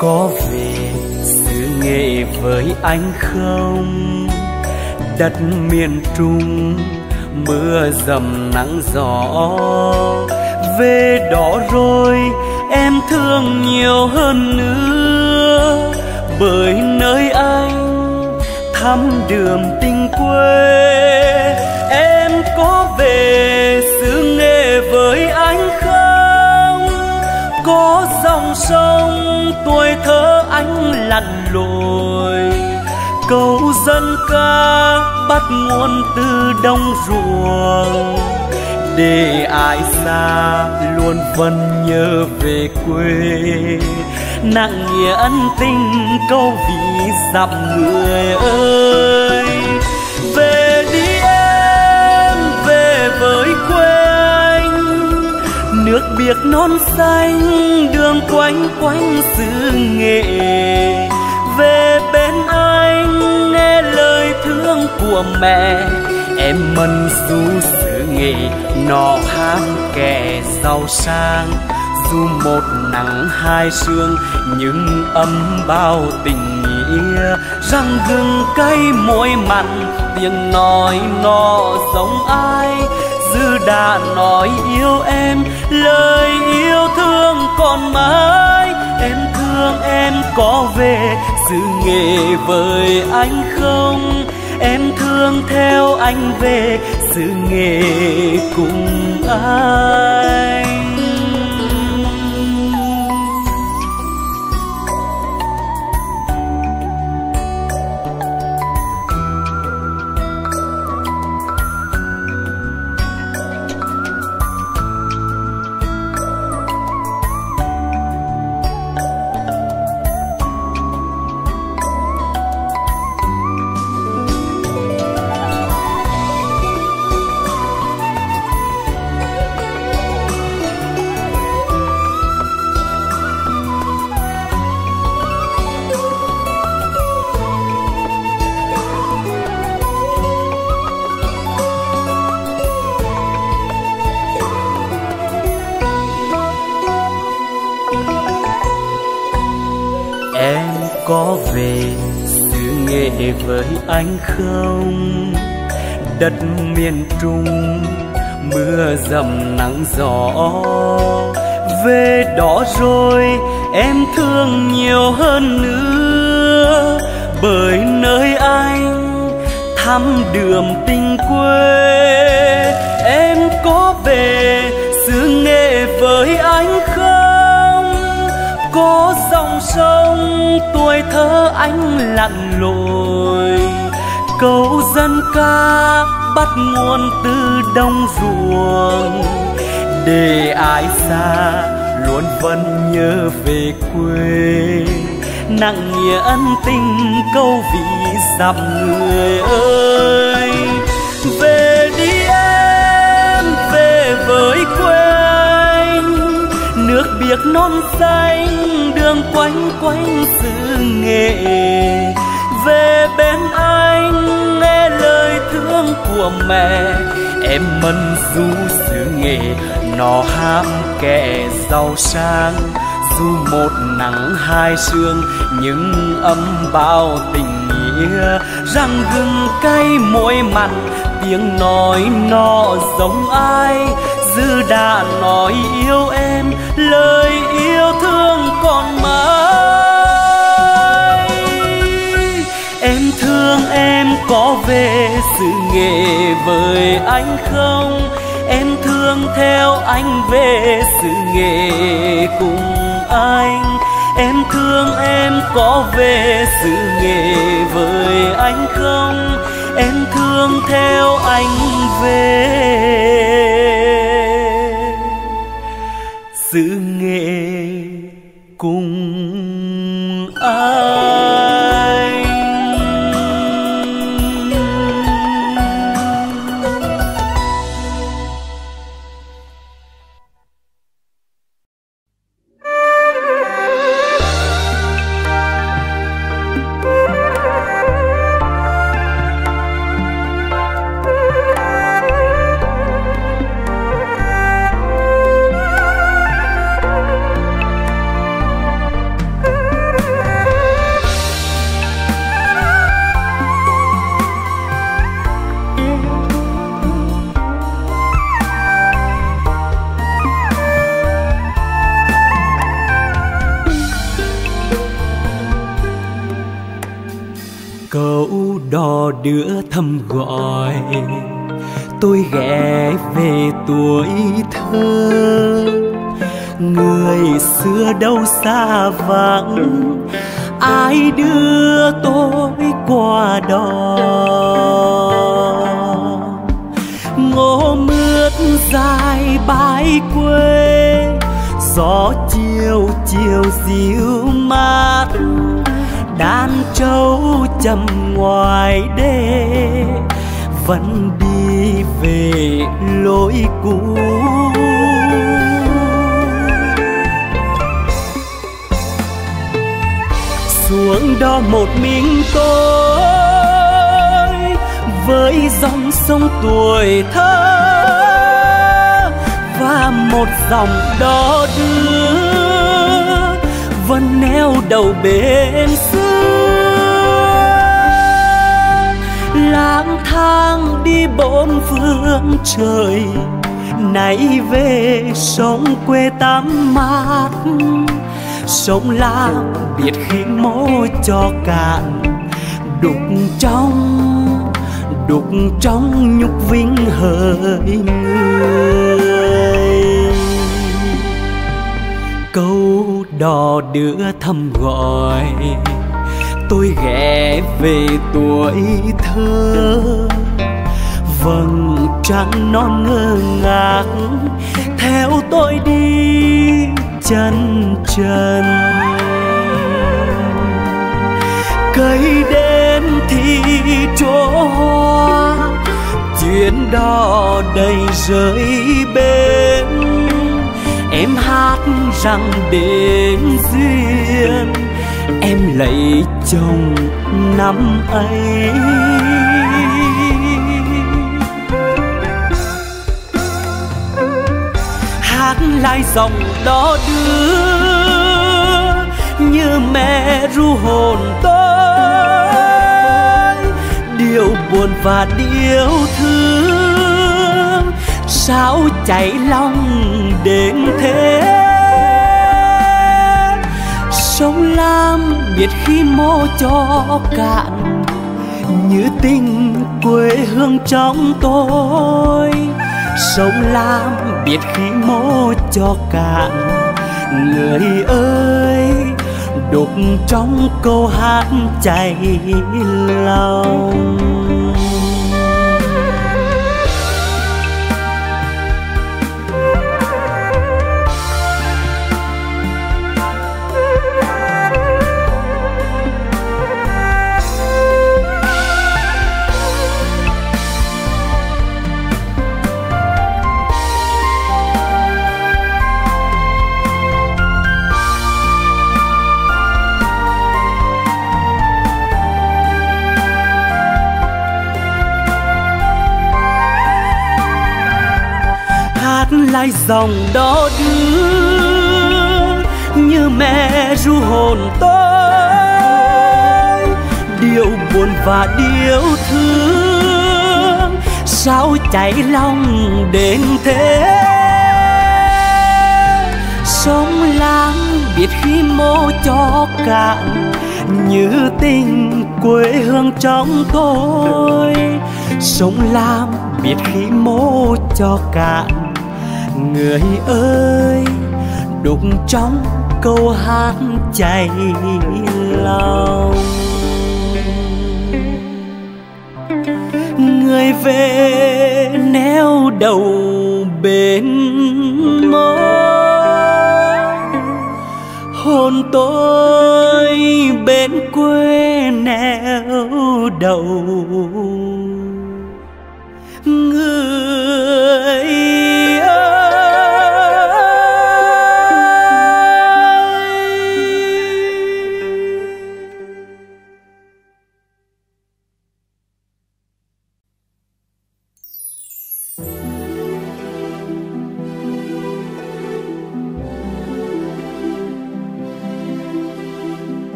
có về xứ Nghệ với anh không? Đất miền Trung mưa dầm nắng gió, về đó rồi em thương nhiều hơn nữa, bởi nơi anh thăm đường tình quê. Em có về xứ Nghệ với anh không? Có dòng sông tuổi thơ anh lặn lội, câu dân ca bắt nguồn từ đồng ruộng, để ai xa luôn vẫn nhớ về quê. Nặng nghĩa ân tình câu ví dặm người ơi. Về đi em, về với quê anh, nước biếc non xanh đường quanh quanh xứ Nghệ. Về bên anh nghe lời thương của mẹ, em mân du xứ Nghệ nọ ham kẻ giàu sang. Dù một nắng hai sương nhưng ấm bao tình nghĩa, răng gừng cay môi mặn tiếng nói nó giống ai. Dư đã nói yêu em, lời yêu thương còn mãi. Em thương em có về xứ Nghệ với anh không? Em thương theo anh về xứ Nghệ cùng anh. Có về xứ Nghệ với anh không? Đất miền Trung mưa dầm nắng gió, về đó rồi em thương nhiều hơn nữa, bởi nơi anh thăm đường tình quê. Em có về xứ Nghệ với anh không? Có dòng sông tuổi thơ anh lặn lội, câu dân ca bắt nguồn từ đồng ruộng, để ai xa luôn vẫn nhớ về quê. Nặng nghĩa ân tình câu ví dặm người ơi. Về đi em, về với quê anh, nước biếc non xanh đường quanh quanh xứ Nghệ. Về bên anh nghe lời thương của mẹ, em mân du xứ Nghệ nó ham kẻ giàu sang. Dù một nắng hai sương nhưng ấm bao tình nghĩa, răng gừng cay môi mặn tiếng nói nó giống ai. Dư đã nói yêu em, lời yêu thương còn mãi. Em thương em có về xứ Nghệ với anh không? Em thương theo anh về xứ Nghệ cùng anh. Em thương em có về xứ Nghệ với anh không? Em thương theo anh về xứ Nghệ cùng anh. đưa thầm gọi tôi ghé về tuổi thơ. Người xưa đâu xa vắng, ai đưa tôi qua đó. Ngô mướt dài bãi quê, gió chiều chiều dịu mát, đàn trâu chầm ngoài đê vẫn đi về lối cũ. Xuống đó một mình tôi với dòng sông tuổi thơ và một dòng đò đưa vẫn neo đầu bên xưa. Lang thang đi bốn phương trời, nay về sông quê tắm mát. Sông Lam biết khi mô cho cạn, đục trong nhục vinh hỡi người. Câu đò đưa thầm gọi tôi ghé về tuổi thơ. Vầng trăng non ngơ ngác theo tôi đi chân trần. Cây đến thì chỗ hoa, chuyến đò đầy rơi bên. Em hát rằng đến duyên, em lấy chồng năm ấy. Hát lại dòng đó đưa như mẹ ru hồn tôi. Điều buồn và điều thương sao cháy lòng đến thế. Sông Lam biết khi mô cho cạn, như tình quê hương trong tôi. Sông Lam biết khi mô cho cạn, người ơi đục trong câu hát cháy lòng. Lại dòng đó đưa như mẹ ru hồn tôi. Điều buồn và điều thương sao cháy lòng đến thế. Sông Lam biết khi mô cho cạn, như tình quê hương trong tôi. Sông Lam biết khi mô cho cạn, người ơi đục trong câu hát cháy lòng. Người về neo đầu bên mơ, hồn tôi bên quê neo đầu. Người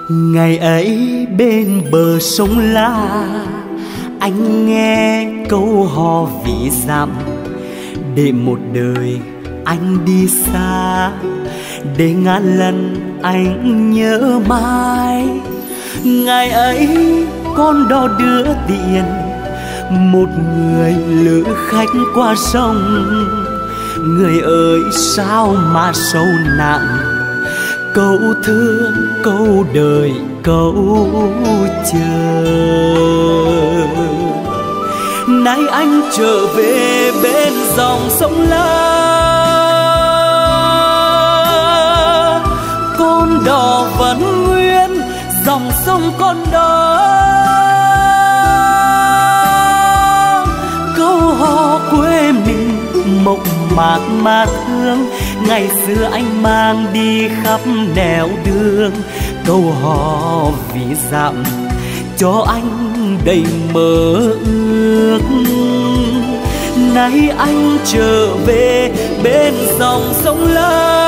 Ngày ấy bên bờ sông La, anh nghe câu hò ví dặm. Để một đời anh đi xa, để ngàn lần anh nhớ mãi. Ngày ấy con đò đưa tiền, một người lữ khách qua sông. Người ơi sao mà sâu nặng, câu thương câu đời câu chờ. Nay anh trở về bên dòng sông La, con đò vẫn nguyên dòng sông con đó. Câu hò quê mình mộc mạc mà thương, ngày xưa anh mang đi khắp nẻo đường. Câu hò ví dặm cho anh đầy mơ ước. Nay anh trở về bên dòng sông La,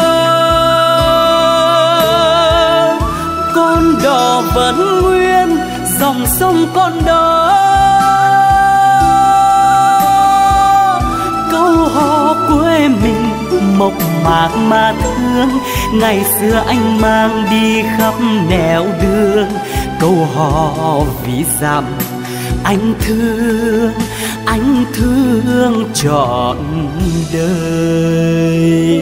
con đò vẫn nguyên dòng sông con đó. Câu hò quê mình mộc mạc mà thương, ngày xưa anh mang đi khắp nẻo đường. Câu hò ví dặm anh thương trọn đời.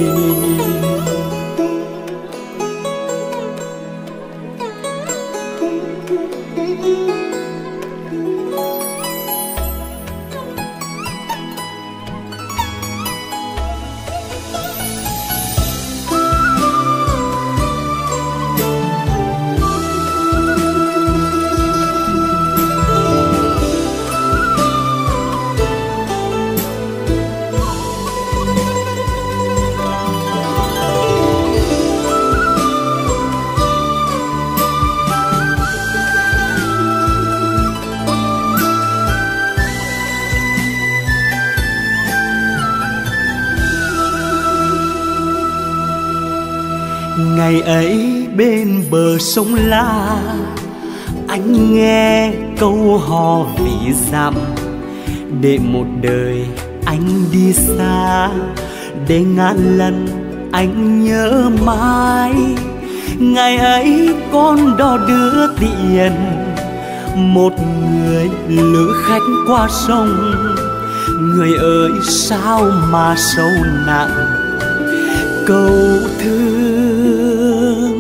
Ngày ấy bên bờ sông La, anh nghe câu hò ví dặm. Để một đời anh đi xa, để ngàn lần anh nhớ mãi. Ngày ấy con đò đưa tiền, một người lữ khách qua sông. Người ơi sao mà sâu nặng, câu thương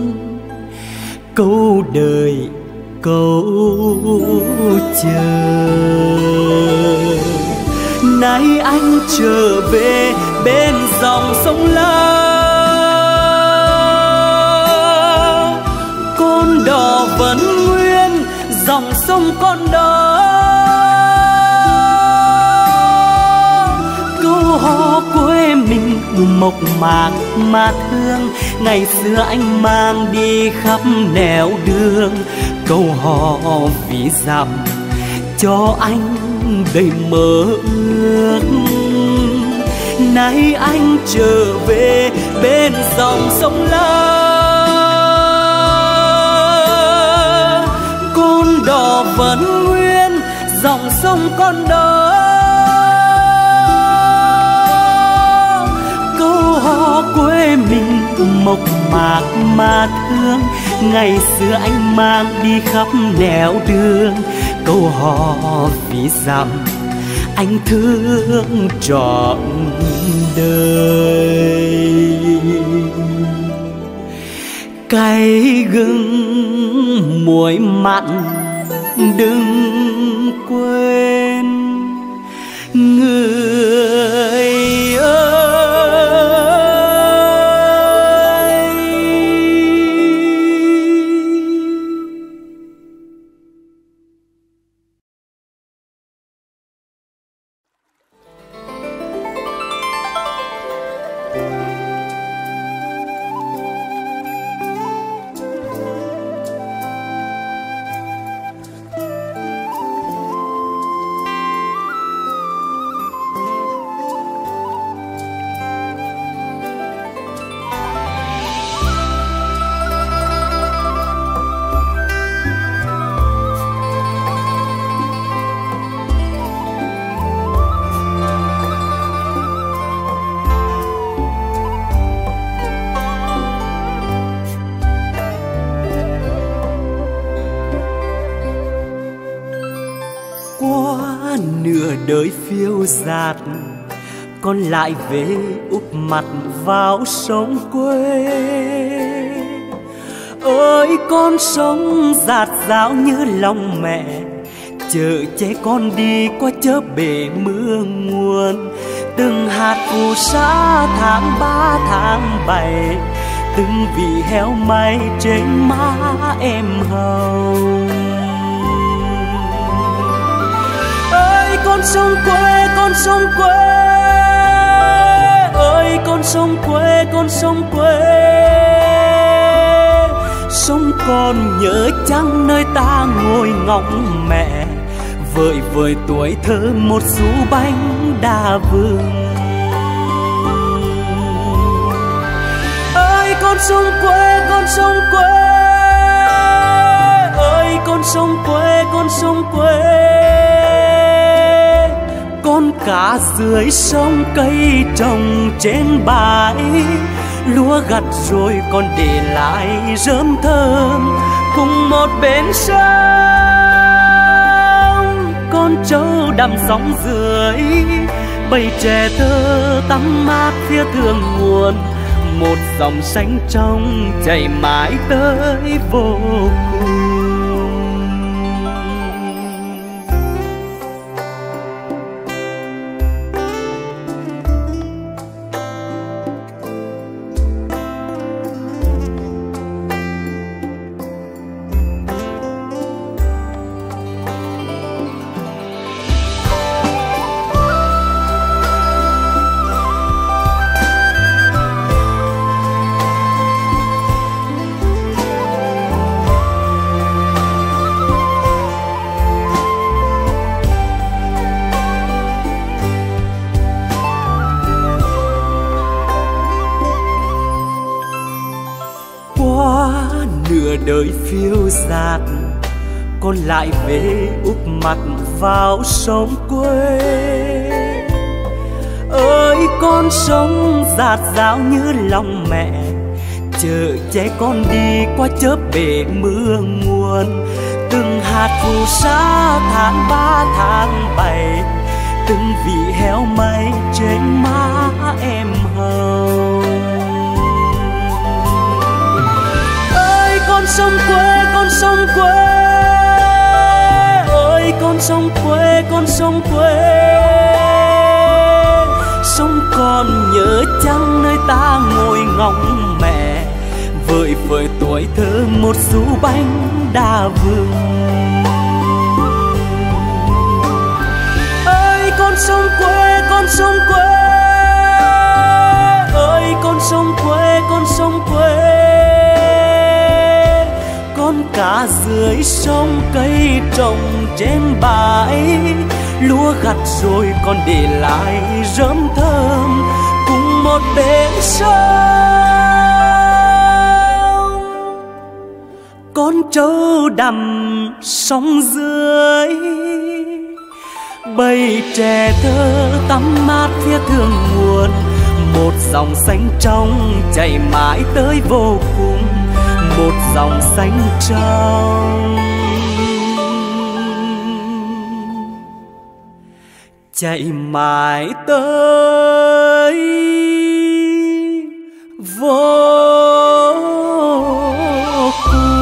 câu đời câu chờ. Nay anh trở về bên dòng sông La, con đò vẫn nguyên dòng sông con đó. Câu hò quê mình mộc mạc mà thương, ngày xưa anh mang đi khắp nẻo đường. Câu hò ví dặm cho anh đầy mơ ước. Nay anh trở về bên dòng sông La, con đò vẫn nguyên dòng sông con đó. Quê mình mộc mạc mà thương, ngày xưa anh mang đi khắp nẻo đường. Câu hò ví dặm anh thương trọn đời. Cay gừng muối mặn đừng quên, người ơi. nửa đời phiêu dạt, con lại về úp mặt vào sông quê. Ơi con sông dạt dào như lòng mẹ, chở che con đi qua chớ bể mưa nguồn. Từng hạt phù sa tháng 3 tháng 7, từng vị heo may trên má em hồng. Ơi con sông quê, con sông quê, ơi con sông quê, con sông quê. Sông con nhớ chăng nơi ta ngồi ngóng mẹ, vợi vợi tuổi thơ một xu bánh đa vương. Ơi con sông quê, con sông quê, ơi con sông quê, con sông quê. Con cá dưới sông cây trồng trên bãi, lúa gặt rồi còn để lại rơm thơm cùng một bên sông. Con trâu đầm sóng dưới, bầy trẻ thơ tắm mát phía thượng nguồn. Một dòng xanh trong chảy mãi tới vô cùng. Nửa đời phiêu dạt, con lại về úp mặt vào sông quê. Ơi con sông dạt dào như lòng mẹ, chở che con đi qua chớp bể mưa nguồn. Từng hạt phù sa tháng 3 tháng 7, từng vị heo may trên má em hồng. Con sông quê, con sông quê, ơi con sông quê, con sông quê. Sông con nhớ chăng nơi ta ngồi ngóng mẹ, vợi vợi tuổi thơ một xu bánh đa vương. Ơi con sông quê, con sông quê, ơi con sông quê, con sông quê. Con cá dưới sông cây trồng trên bãi, lúa gặt rồi còn để lại rơm thơm cùng một bên sông. Con trâu đầm sông dưới, bầy trẻ thơ tắm mát phía thượng nguồn. Một dòng xanh trong chảy mãi tới vô cùng, một dòng xanh trong chạy mãi tới vô cùng.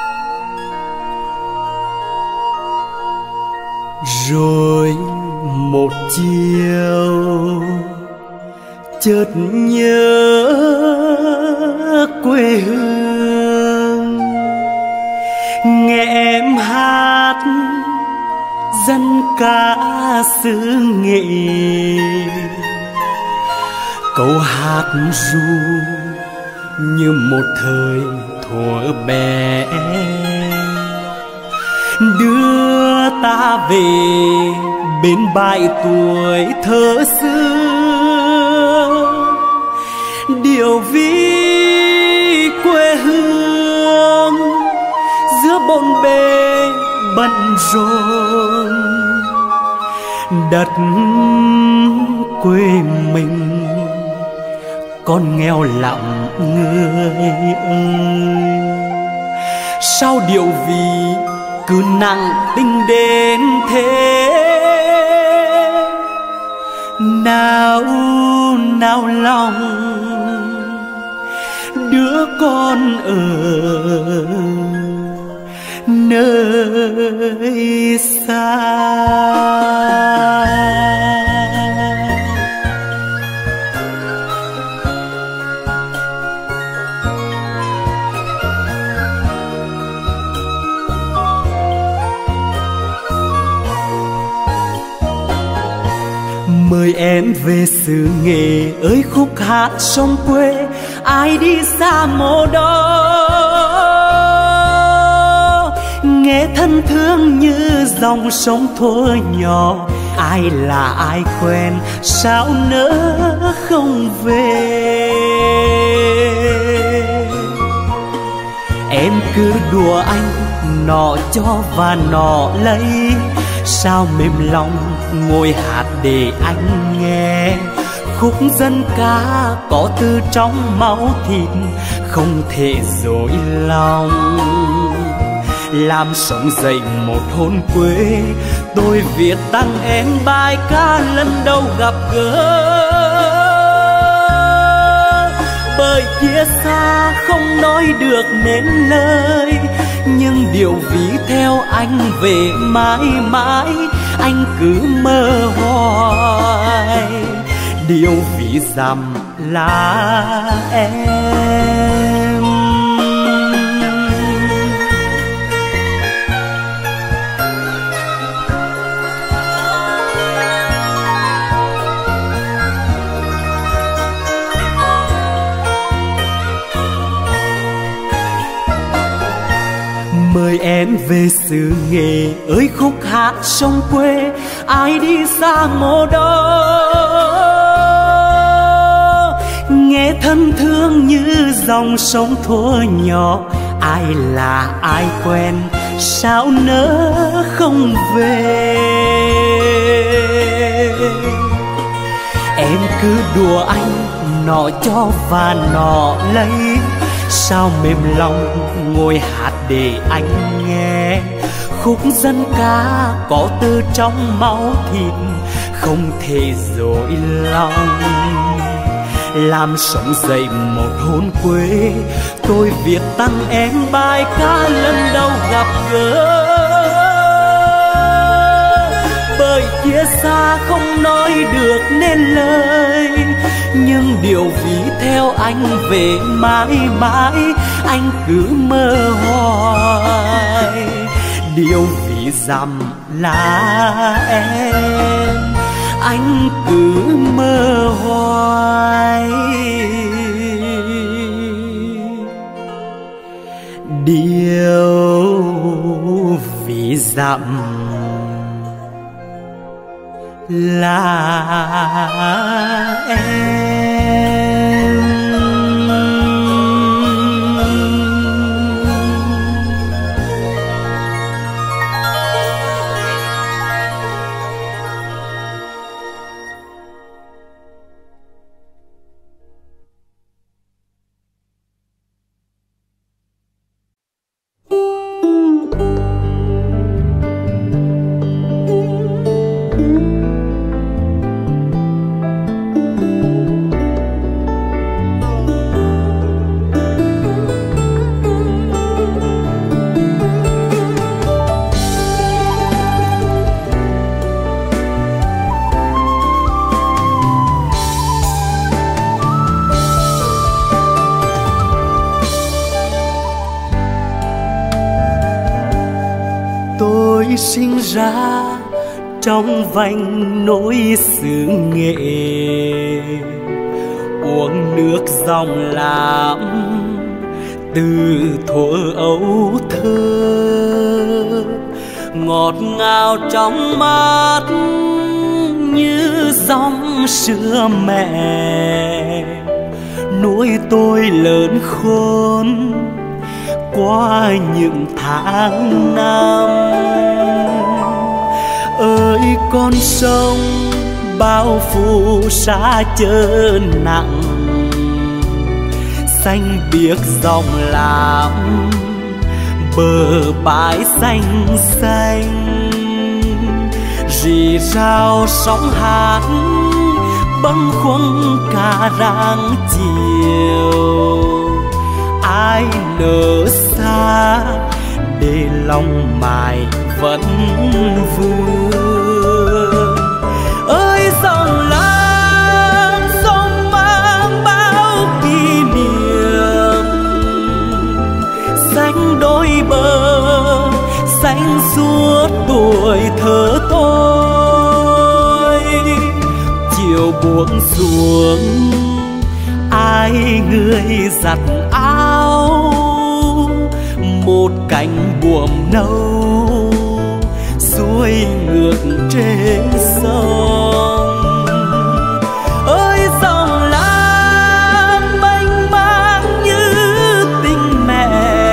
Rồi một chiều chợt nhớ quê hương, nghe em hát dân ca xứ Nghệ. Câu hát ru như một thời thuở bé, đưa ta về bên bãi tuổi thơ xưa. Điều ví quê hương giữa bộn bề bận rộn, đất quê mình con nghèo lặng người ơi. Sao điệu vì cứ nặng tình đến thế, nào nào lòng đứa con ở nơi xa. Mời em về xứ Nghệ ơi, khúc hát sông quê ai đi xa mồ đó. Nghe thân thương như dòng sông thuở nhỏ, ai là ai quen sao nỡ không về. Em cứ đùa anh nọ cho và nọ lấy, sao mềm lòng ngồi hát để anh nghe. Khúc dân ca có từ trong máu thịt, không thể dối lòng. Làm sống dậy một hồn quê, tôi viết tặng em bài ca lần đầu gặp gỡ. Bởi kia xa không nói được nên lời, nhưng điều ví theo anh về mãi mãi, anh cứ mơ hoài. Điều ví dặm là em. Mời em về xứ Nghệ ơi, khúc hát sông quê ai đi xa mồ đó. Nghe thân thương như dòng sông thuở nhỏ, ai là ai quen sao nỡ không về. Em cứ đùa anh nọ cho và nọ lấy, sao mềm lòng ngồi hát để anh nghe. Khúc dân ca có từ trong máu thịt, không thể dối lòng. Làm sống dậy một hồn quê, tôi viết tặng em bài ca lần đầu gặp gỡ. Bởi kia xa không nói được nên lời, nhưng điều ví theo anh về mãi mãi, anh cứ mơ hoài. Điều ví dặm là em, anh cứ mơ hoài. Điều ví dặm là em. sinh ra trong vành nỗi xứ Nghệ, uống nước dòng Lam từ thuở ấu thơ, ngọt ngào trong mắt như dòng sữa mẹ, nuôi tôi lớn khôn qua những tháng năm. Ơi con sông bao phủ xa chớ nặng, xanh biếc dòng Lam bờ bãi xanh xanh, rì rào sóng hát bâng khuâng cả rạng chiều. Ai nỡ xa để lòng mài vẫn vương. Ơi dòng Lam sông mang bao kỷ niệm, xanh đôi bờ xanh suốt tuổi thơ tôi. Chiều buông xuống ai người giặt áo, một cánh buồm nâu xuôi ngược trên sông. Ơi dòng Lam mênh mang như tình mẹ,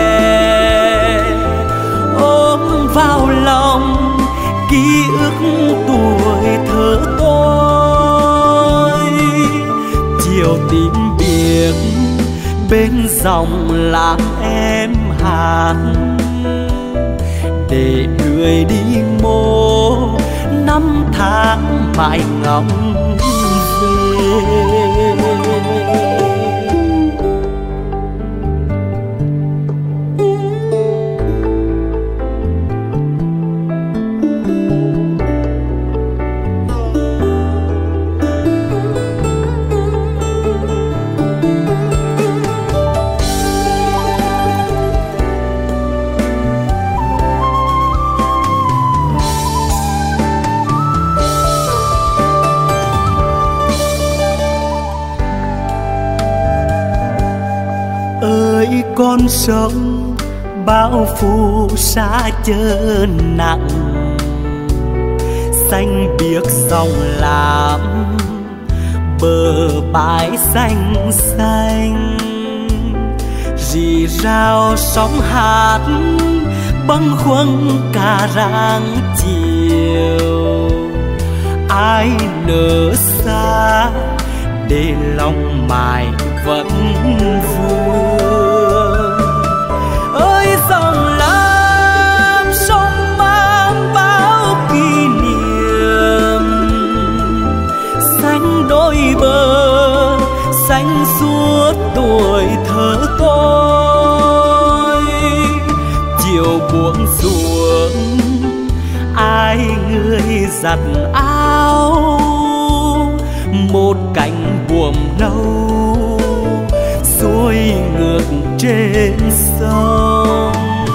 ôm vào lòng ký ức tuổi thơ tôi. Chiều tím biếc bên dòng Lam em hát, để người đi mô năm tháng mãi ngóng về. Con sông bao phủ xa chớ nặng, xanh biếc dòng Lam bờ bãi xanh xanh, rì rào sóng hát bâng khuâng cả rạng chiều. Ai nỡ xa để lòng mài vẫn vương. Ơi dòng Lam sông mang bao kỷ niệm, xanh đôi bờ xanh suốt tuổi thơ tôi. Chiều buông xuống ai người giặt áo, một cánh buồm nâu xuôi ngược trên sông.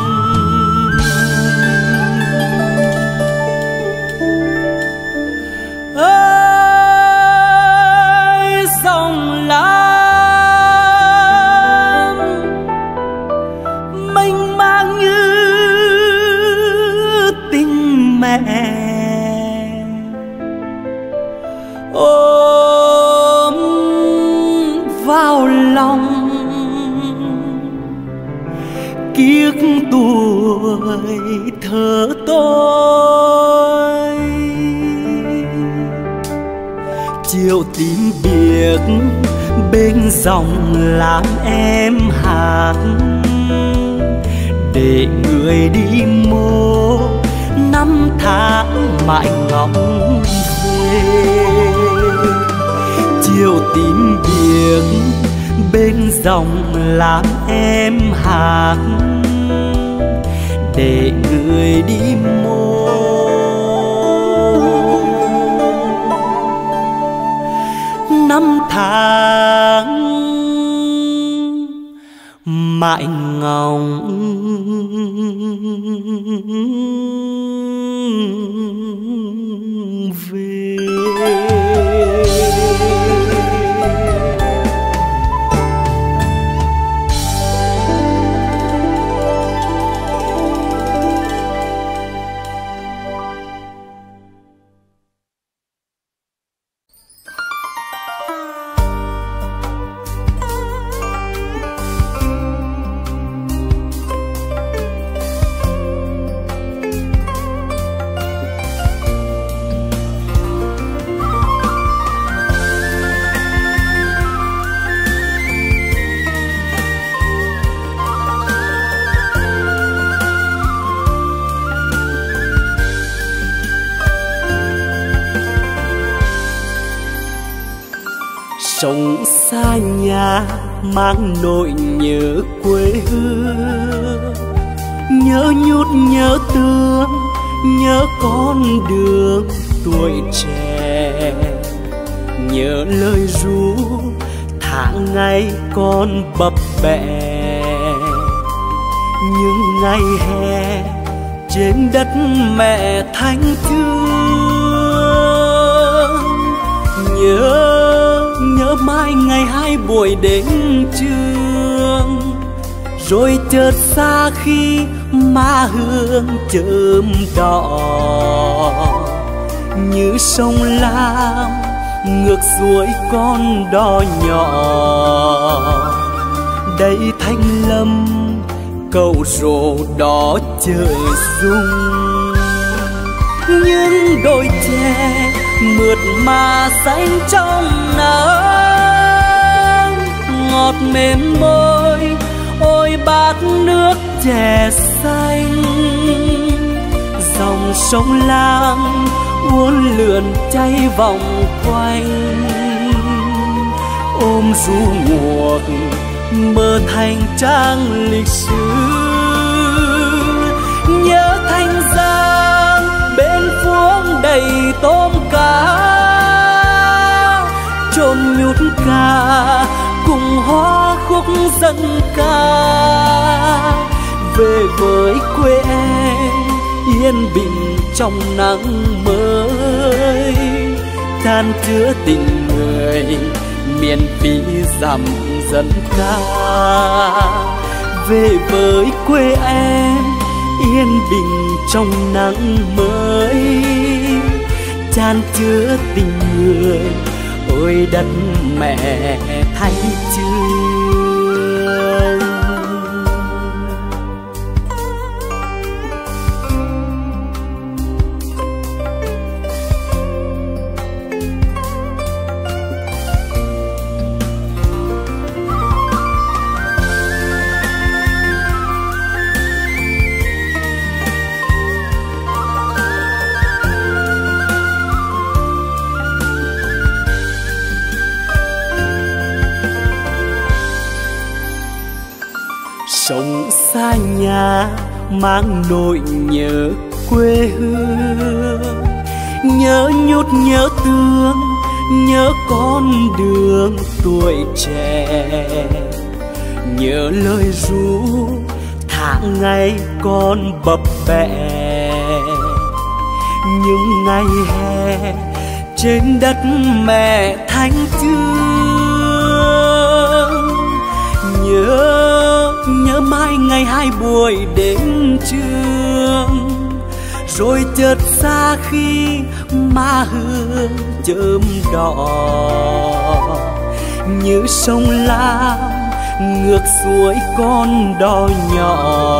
Ơi dòng Lam mênh mang như tình mẹ, ôm vào lòng ký ức tuổi thơ tôi. Chiều tím biếc bên dòng Lam em hát, để người đi mô năm tháng mãi ngóng về. Chiều tím biếc bên dòng Lam em hát, để người đi mô năm tháng mãi ngóng Sống xa nhà mang nỗi nhớ quê hương, nhớ nhút nhớ tương, nhớ con đường tuổi trẻ, nhớ lời ru tháng ngày còn bập bẹ. Những ngày hè trên đất mẹ thanh thương, nhớ mai ngày hai buổi đến trường, rồi chợt xa khi má hương chớm đỏ. Như sông Lam ngược suối con đò nhỏ, đây Thanh Lâm cầu rổ đỏ trời rung. Những đôi tre mượt mà xanh trong nắng, ngọt mềm môi ôi bát nước chè xanh. Dòng sông Lam uốn lượn chay vòng quanh, ôm ru nguộc mơ thành trang lịch sử. Nhớ Thanh Giang bên phuông đầy tôm cá, trộm nhút ca cùng hoa khúc dân ca. Về với quê em yên bình trong nắng mới, than chứa tình người miền phía dặm dân ca. Về với quê em yên bình trong nắng mới, chan chứa tình người ôi đất mẹ Thanh Chương. Sống xa nhà mang nỗi nhớ quê hương, nhớ nhút nhớ tương, nhớ con đường tuổi trẻ, nhớ lời ru tháng ngày còn bập bẹ. Những ngày hè trên đất mẹ Thanh Chương, nhớ mai ngày hai buổi đến trường, rồi chợt xa khi má hương chớm đỏ. Như sông Lam ngược suối con đò nhỏ,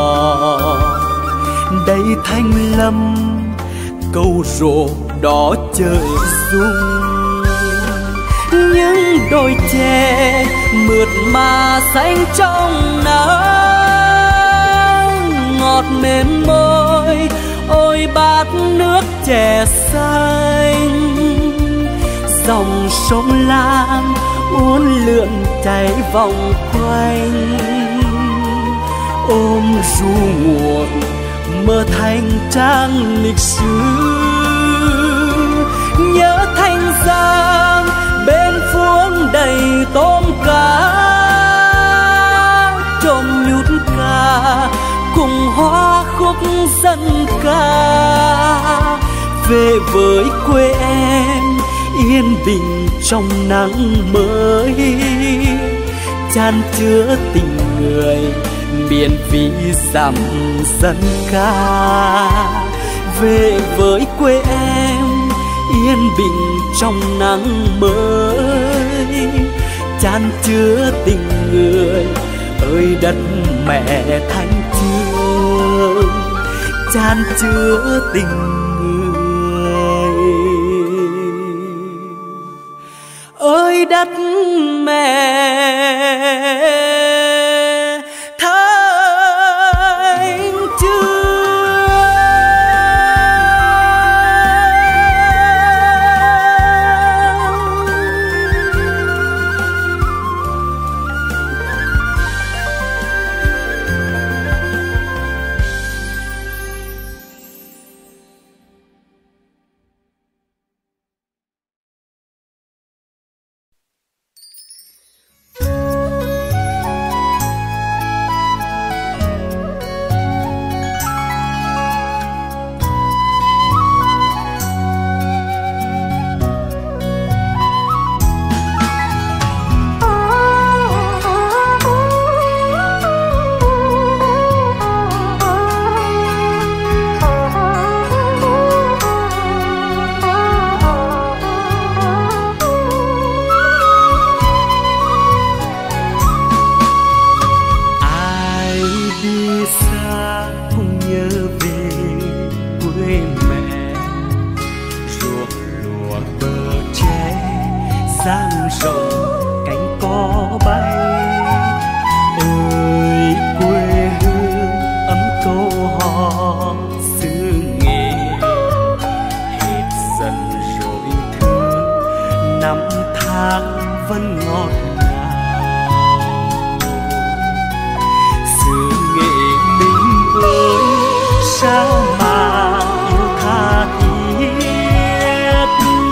đây Thanh Lâm cầu rổ đỏ trời rung. Những đôi tre mượt mà xanh trong nắng, ngọt mềm môi ôi bát nước chè xanh. Dòng sông Lam uốn lượn chảy vòng quanh, ôm ru nguồn mơ thành trang lịch sử. Nhớ Thanh Giang bên phuông đầy tôm cá, trộm nhút ca cùng hoa khúc dân ca. Về với quê em yên bình trong nắng mới, chan chứa tình người miền vì dặm dân ca. Về với quê em yên bình trong nắng mới, chan chứa tình người ơi đất mẹ Thanh Chương, chan chứa tình người ơi đất mẹ Thanh Chương. về quê mẹ. Ruộng lúa bờ tre sang rộng cánh cò bay. Ơi quê hương ấm câu hò xứ Nghệ, hết dần rồi thương năm tháng vẫn ngọt ngào. Xứ Nghệ mình ơi sao mà yêu tha thiết,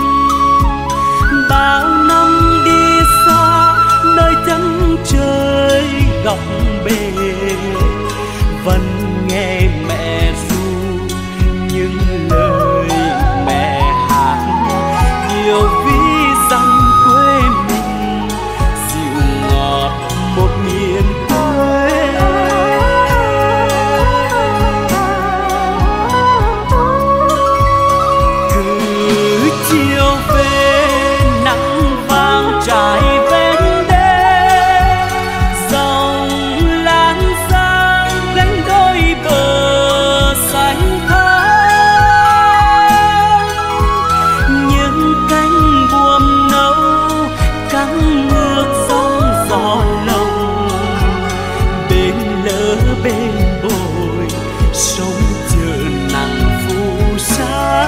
bao năm đi xa nơi chân trời góc bể, vẫn nghe mẹ ru những lời mẹ hát, nhiều ví dặm quê mình dịu ngọt một miền quê. Cứ chiều về nắng vàng trải ven đê, dòng lan sang gánh đôi bờ xanh thẳm. Những cánh buồm nâu căng ngược sóng gió lồng, bên lỡ bên bồi sông chờ nắng phù sa.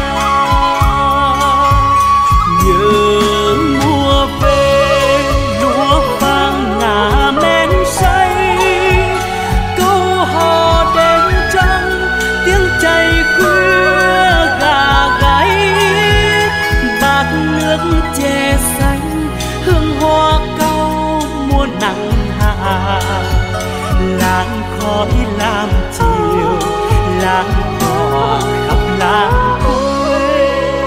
Nhớ mùa về lúa vàng ngả men say, câu hò đến trăng tiếng chày khuya gà gáy. Bát nước chè xanh hương hoa cau mùa nắng hạ, làng khói lam chiều làng cỏ khắp làng quê.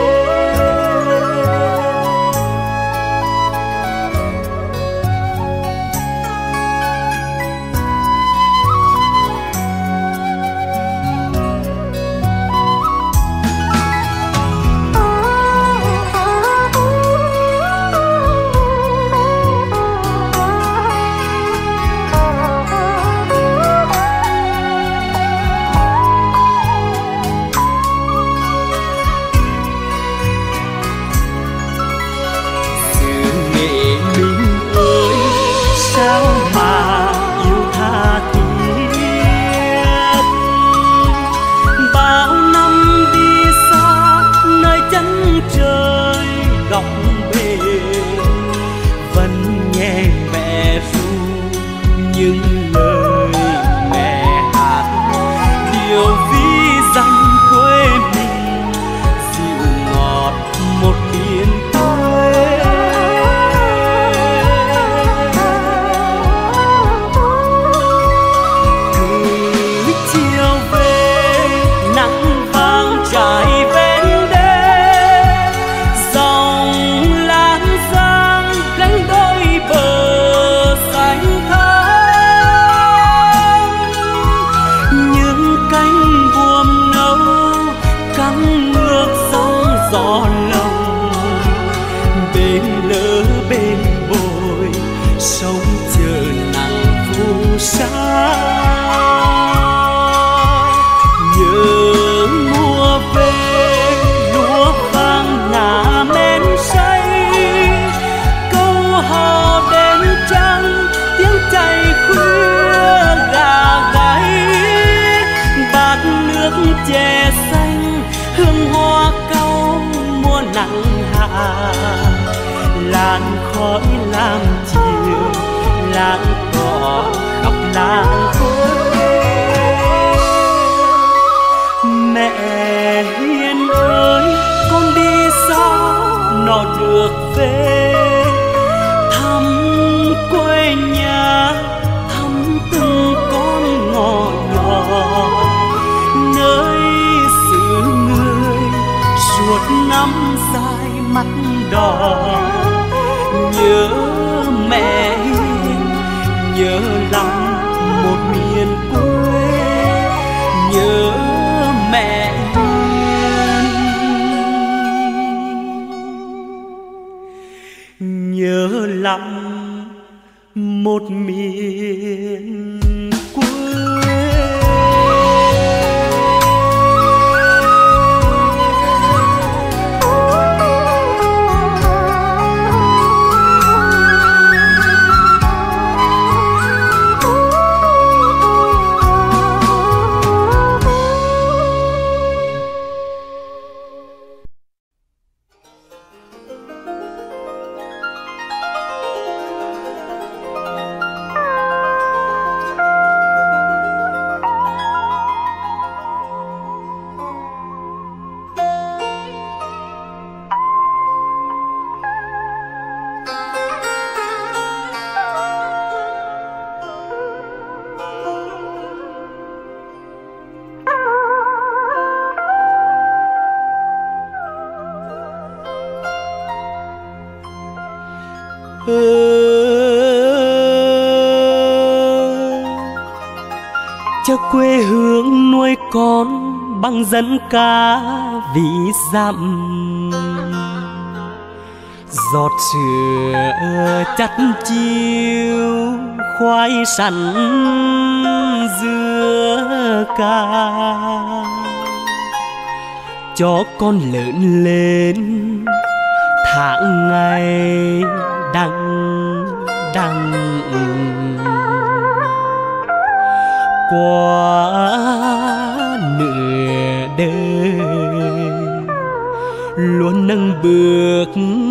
Những lời mẹ hát, điều ví dặm quê mình dịu ngọt một miền quê. Cứ chiều về nắng vàng trải ven đê, dòng lan sang gánh đôi bờ xanh thẳm. Gió lồng bên lỡ bên bồi sông chờ nắng phù sa. Nhớ mùa về lúa vàng ngả men say, câu hò đến trăng tiếng chày khuya gà gáy. Bát nước chè xanh hương hoa cau mùa nắng hạ, làn khói lam chiều làng cỏ khắp làng quê. Mẹ hiền ơi con đi xa nó được về, thăm quê nhà thăm từng con ngõ nhỏ, nơi xứ người suốt năm dài mắt đỏ. Nhớ mẹ hiền nhớ lắm một miền quê, nhớ mẹ hiền nhớ lắm một miền quê. Cho quê hương nuôi con bằng dân ca ví dặm, giọt sữa chắt chiêu khoai sắn dưa ca, cho con lớn lên tháng ngày đằng đằng. Qua nửa đời luôn nâng bước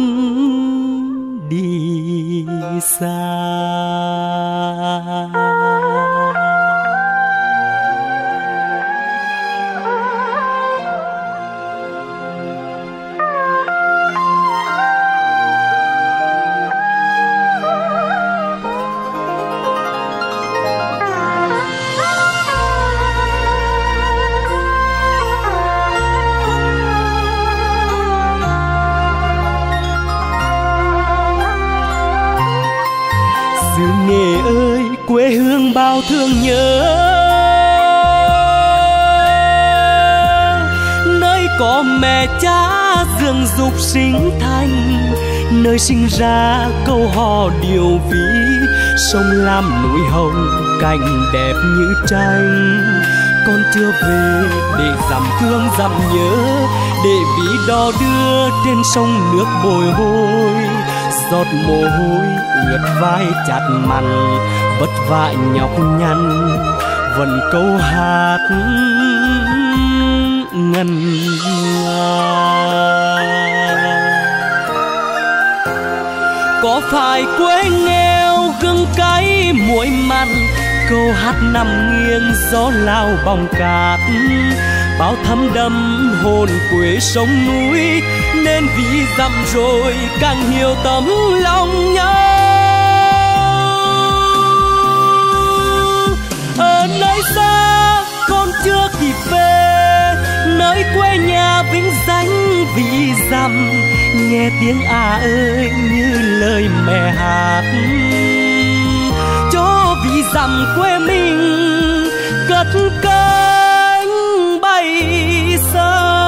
đi xa. Nghề ơi quê hương bao thương nhớ, nơi có mẹ cha dưỡng dục sinh thành, nơi sinh ra câu hò điều ví, sông lam núi hồng cảnh đẹp như tranh. Con chưa về để dặm thương dặm nhớ, để ví đò đưa trên sông nước bồi hồi, giọt mồ hôi ướt vai chặt mặn, vất vả nhọc nhằn vẫn câu hát ngân nga. Có phải quê nghèo gừng cay muối mặn, câu hát nằm nghiêng gió lao bóng cát, bao thấm đẫm hồn quê sông núi, nên vì dặm rồi càng hiểu tấm lòng nhau. Ở nơi xa con chưa kịp về, nơi quê nhà vĩnh danh vì dặm, nghe tiếng ơi như lời mẹ hát, cho vì dặm quê mình cất cánh bay xa.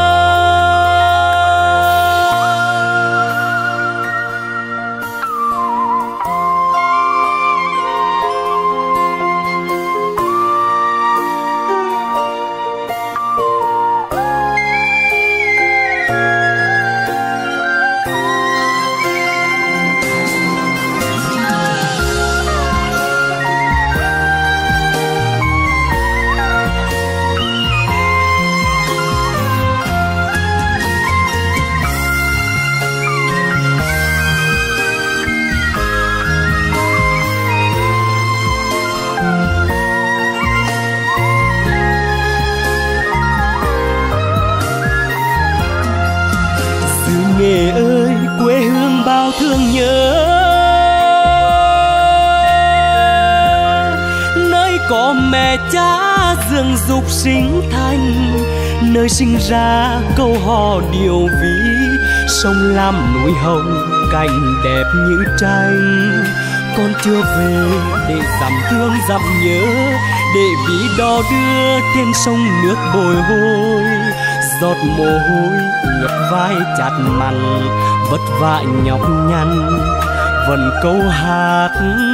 Nghề ơi quê hương bao thương nhớ, nơi có mẹ cha dưỡng dục sinh thành, nơi sinh ra câu hò điều ví, sông lam núi hồng cảnh đẹp như tranh. Con chưa về để dặm thương dặm nhớ, để ví đò đưa trên sông nước bồi hồi, giọt mồ hôi ướt vai chặt mặn, vất vả nhọc nhằn vẫn câu hát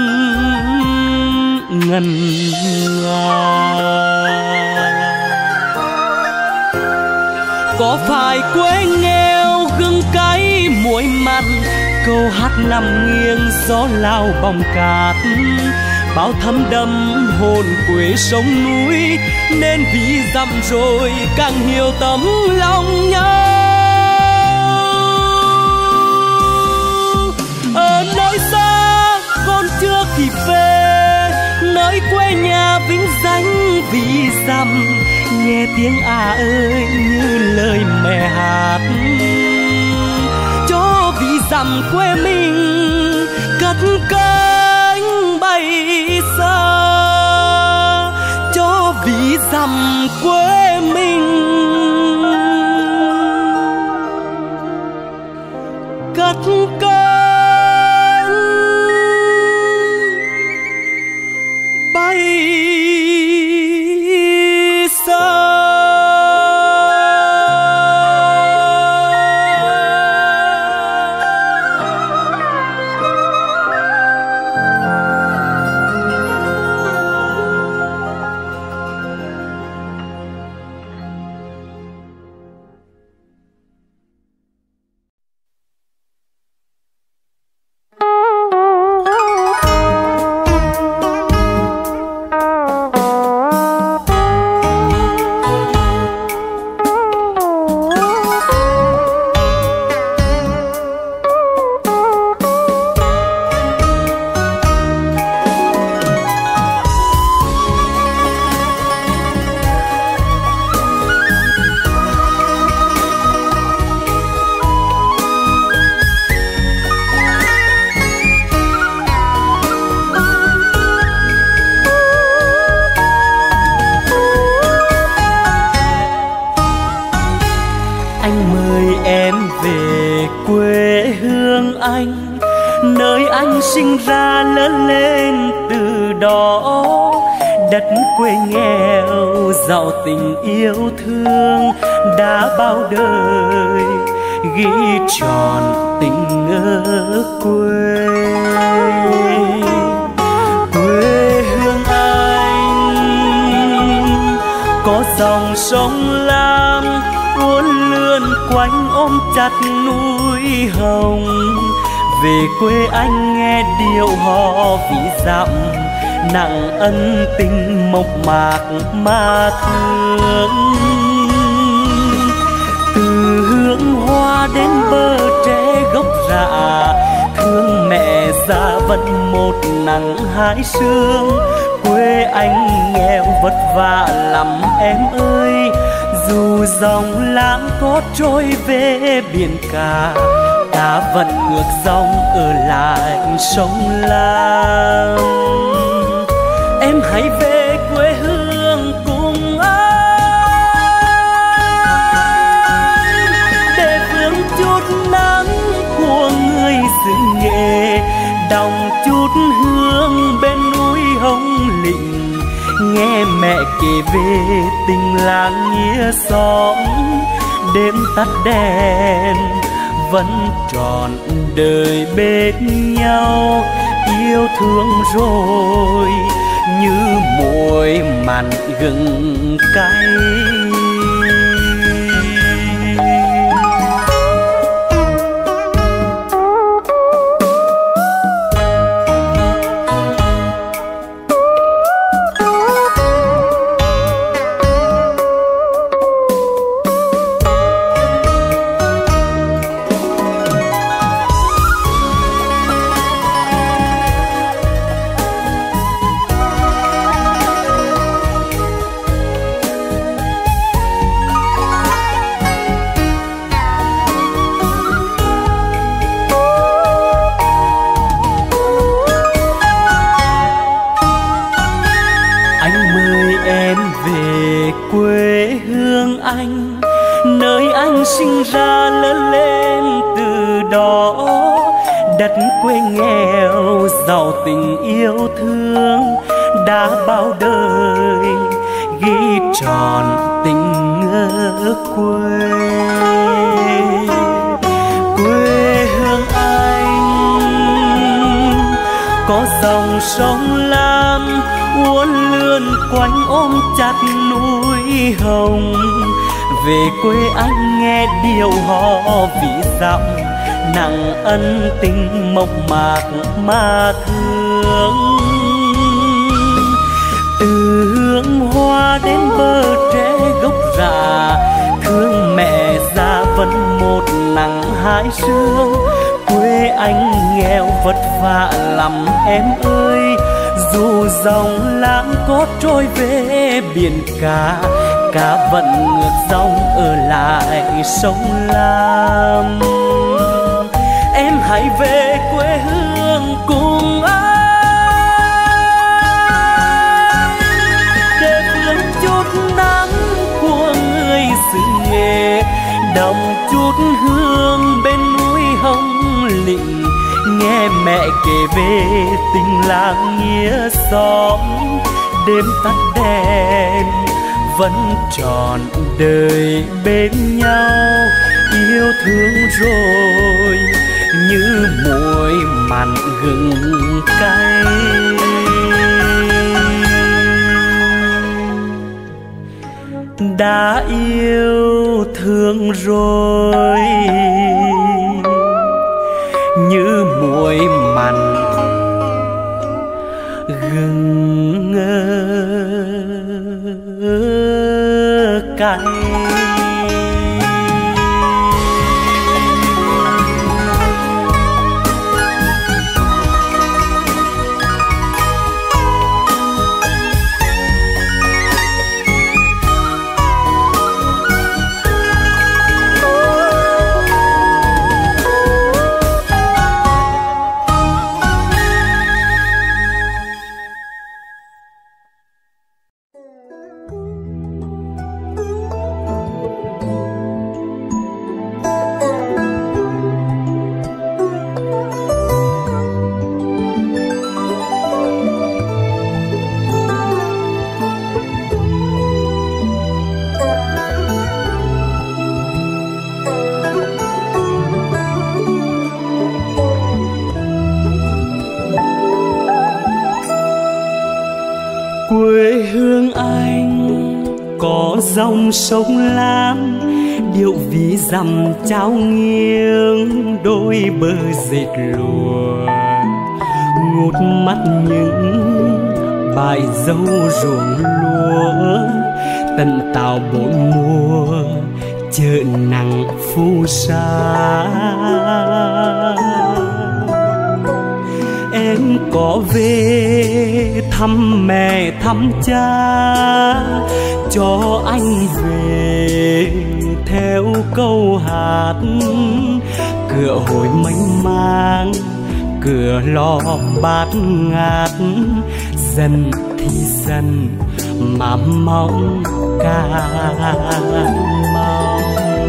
ngân nga. Có phải quê nghèo gừng cay muối mặn, câu hát nằm nghiêng gió lao bóng cát, bao thấm đẫm hồn quê sông núi, nên vì dặm rồi càng hiểu tấm lòng nhau. Ở nơi xa con chưa kịp về, nơi quê nhà vĩnh danh vì dặm, nghe tiếng ơi như lời mẹ hát, cho vì dặm quê mình cất cánh bay xa, cho vì dặm quê mình cất cánh anh, nơi anh sinh ra lớn lên từ đó. Đất quê nghèo giàu tình yêu thương, đã bao đời ghi tròn tình ở quê. Quê hương anh có dòng sông Lam uốn lượn quanh ôm chặt núi Hồng. Về quê anh nghe điệu hò ví dặm, nặng ân tình mộc mạc mà thương. Từ hương hoa đến bờ tre gốc rạ, thương mẹ già vẫn một nắng hai sương. Quê anh nghèo vất vả lắm em ơi, dù dòng lãng có trôi về biển cả, ta vẫn ngược dòng ở lại sông Lam. Em hãy về quê hương cùng anh, để vương chút nắng của người xứ Nghệ, đồng chút hương bên núi Hồng Lĩnh. Nghe mẹ kể về tình làng nghĩa xóm, đêm tắt đèn vẫn trọn đời bên nhau. Yêu thương rồi như muối mặn gừng cay. Nơi anh sinh ra lớn lên từ đó. Đất quê nghèo giàu tình yêu thương, đã bao đời ghi tròn tình ở quê. Quê hương anh có dòng sông Lam uốn lượn quanh ôm chặt núi Hồng. Về quê anh nghe điệu hò ví dặm, nặng ân tình mộc mạc mà thương. Từ hương hoa đến bờ tre gốc rạ, thương mẹ già vẫn một nắng hai sương. Quê anh nghèo vất vả lắm em ơi, dù dòng lãng có trôi về biển cả, cá vẫn ngược dòng ở lại sông Lam. Em hãy về quê hương cùng anh, để hưởng chút nắng của người xứ Nghệ, đồng chút hương bên núi Hồng Lĩnh. Nghe mẹ kể về tình làng nghĩa xóm, đêm tắt đèn vẫn trọn đời bên nhau. Yêu thương rồi như muối mặn gừng cay. Đã yêu thương rồi như muối mặn gừng cay. dòng sông Lam, điệu ví dặm trao nghiêng đôi bờ dệt lụa. Ngút mắt những bãi dâu ruộng lúa, tận tảo bốn mùa chợ nắng phù sa. Em có về thăm mẹ thăm cha, cho anh về theo câu hát. Cửa hồi mênh mang, cửa lò bát ngát, dần thì dần mà mong càng mong.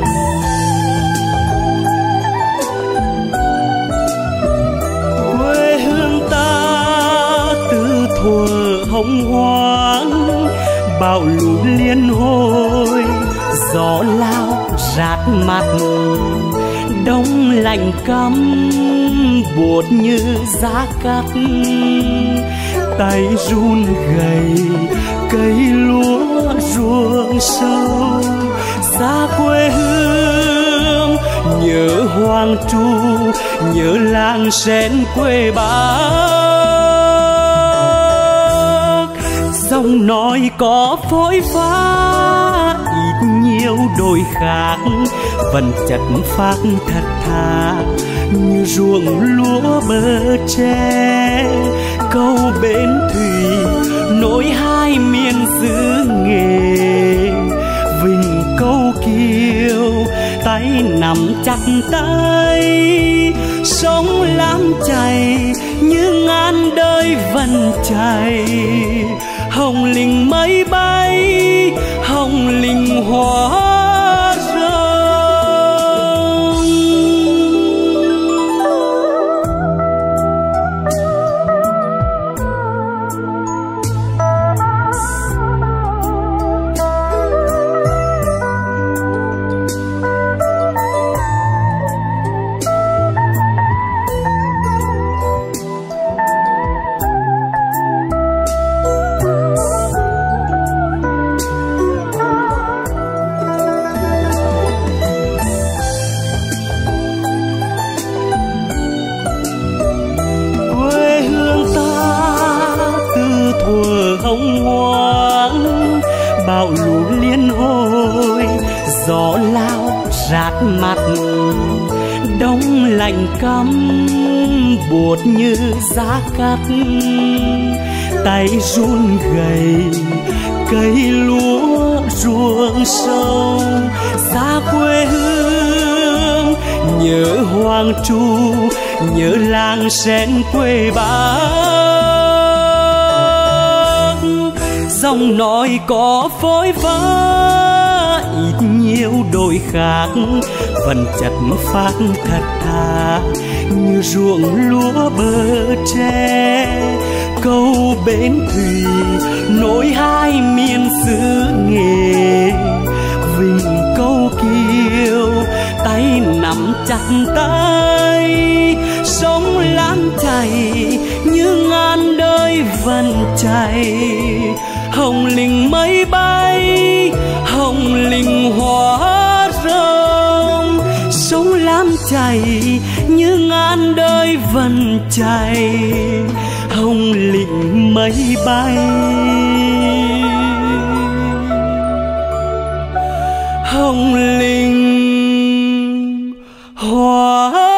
Quê hương ta từ thuở hồng hoang, bão lũ liên hồi, gió lao rát mặt, đông lạnh căm buốt như giá cắt. Tay run gầy cây lúa ruộng sâu, xa quê hương nhớ hoang tru, nhớ làng sen quê Bắc. Dòng nói có phôi pha ít nhiều đôi khác, vẫn chất phác thật thà như ruộng lúa bờ tre. Câu bến thủy nối hai miền xứ nghề, vịnh câu kiều tay nắm chặt tay. Sông Lam chảy như ngàn đời vẫn chảy, hồng linh mây bay, hồng linh hoa rơi. Hồng hoang bão lũ liên hồi, gió lao rát mặt, đông lạnh căm buốt như giá cắt. Tay run gầy cây lúa ruộng sâu, xa quê hương nhớ hoang tru, nhớ làng sen quê Bắc. Dòng nói có phôi pha ít nhiều đôi khác, vẫn chất phác thật thà như ruộng lúa bờ tre. Câu bến thủy nối hai miền xứ nghề, vịnh câu kiều tay nắm chặt tay. Sông Lam chảy như ngàn đời vẫn chảy, hồng linh mây bay, hồng linh hoa rơi. Sông Lam chảy như ngàn đời vẫn chảy, hồng linh mây bay, hồng linh hoa rơi.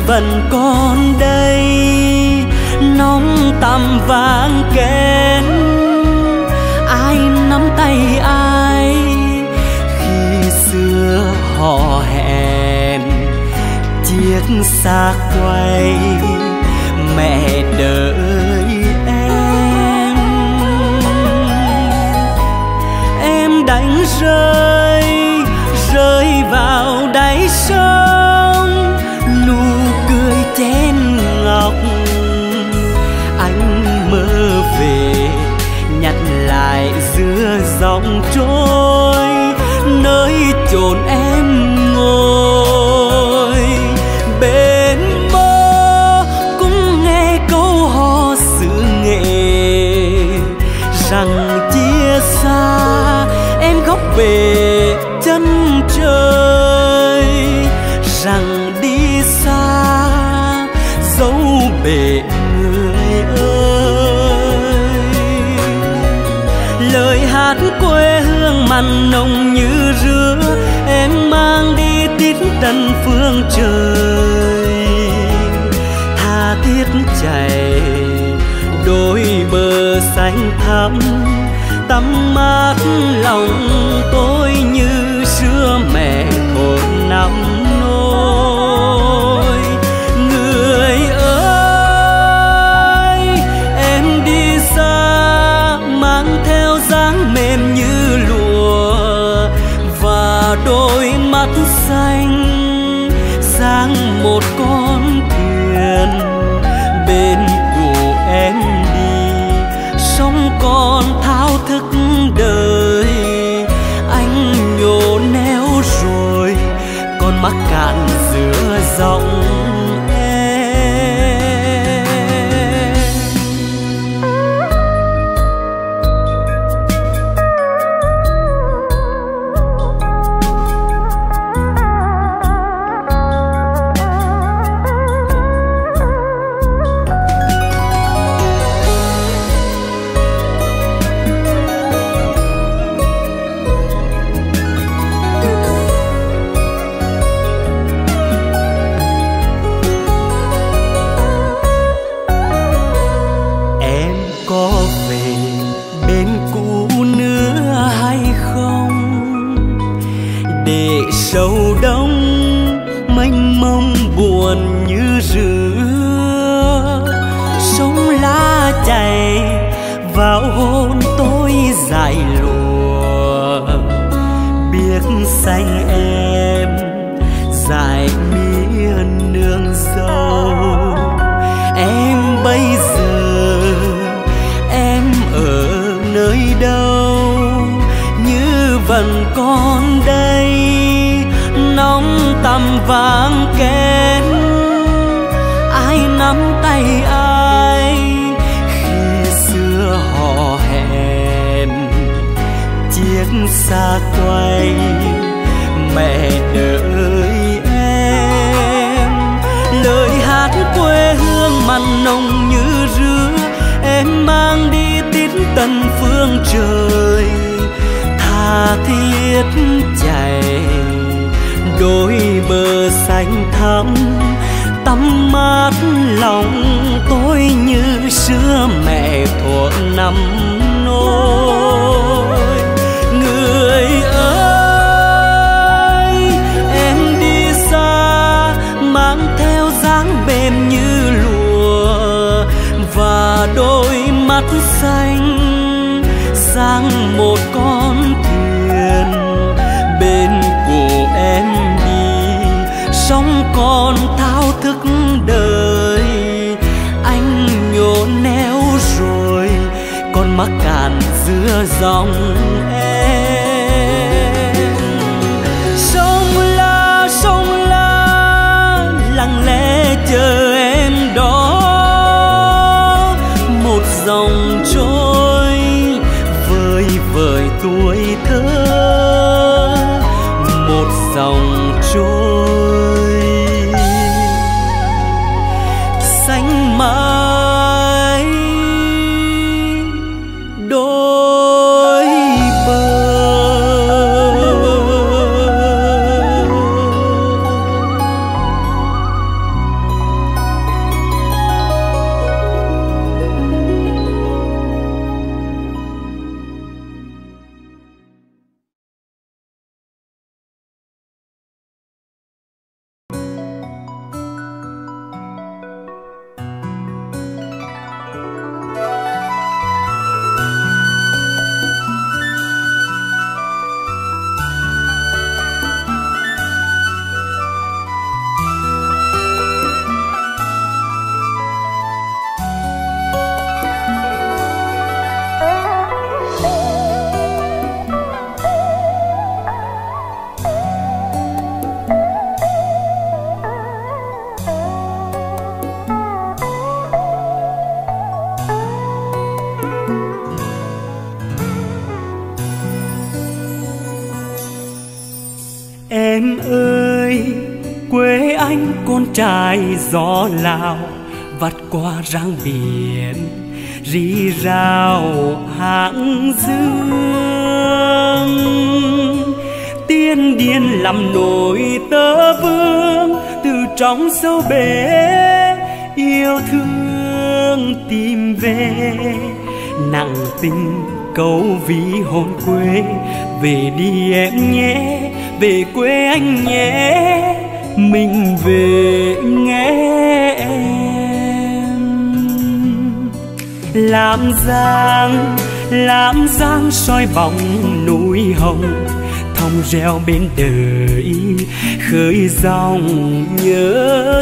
vẫn còn đây, nóng tăm vàng kén. Ai nắm tay ai khi xưa hò hẹn, chiếc xa quay mẹ đợi em đánh rơi rơi vào đáy sông, nụ cười chén ngọc. Anh mơ về nhặt lại giữa dòng trôi, nơi chốn em ngồi bên bờ, cũng nghe câu hò xứ nghệ rằng chia xa. Em khóc về chân trời rằng đi xa dấu bể người ơi. Lời hát quê hương mặn nồng như rứa, em mang đi tít tận phương trời. Tha thiết chảy đôi bờ xanh thắm, tắm mát lòng tôi như xưa mẹ thôn năm nôi. Người ơi em đi xa mang theo dáng mềm như lụa, và đôi mắt xanh sang một con thuyền. Bên cụ em đi sông còn thao thức đời, anh nhổ neo rồi còn mắc cạn giữa dòng sầu đông mênh mông buồn như rứa. Sông lá chảy vào hôn tôi dải lùa, biếc xanh em dải mía nương dâu. Em bây giờ em ở nơi đâu, như vẫn còn đây nóng tăm vàng kén. Ai nắm tay ai khi xưa hò hẹn, chiếc xa quay mẹ đợi em. Lời hát quê hương mặn nồng như rứa, em mang đi tít tận phương trời. Tha thiết chảy đôi bờ xanh thắm, tắm mát lòng tôi như xưa mẹ thuở năm nôi. Người ơi em đi xa mang theo dáng mềm như lụa, và đôi mắt xanh sang một con thuyền. Bên của em đi sông còn thao thức đời, anh nhổ neo rồi còn mắc cạn giữa dòng em. Sông la lặng lẽ chờ em đó, một dòng trôi vơi vợi tuổi thơ. Một dòng trôi xanh mãi đôi bờ. anh con trai gió Lào vắt qua răng biển rì rào hàng dương. Tiên điên làm nổi tơ vương từ trong sâu bể yêu thương tìm về, nặng tình câu ví hồn quê. Về đi em nhé, về quê anh nhé, mình về nghe em. Lam Giang soi bóng núi hồng, thong reo bên đời khơi dòng nhớ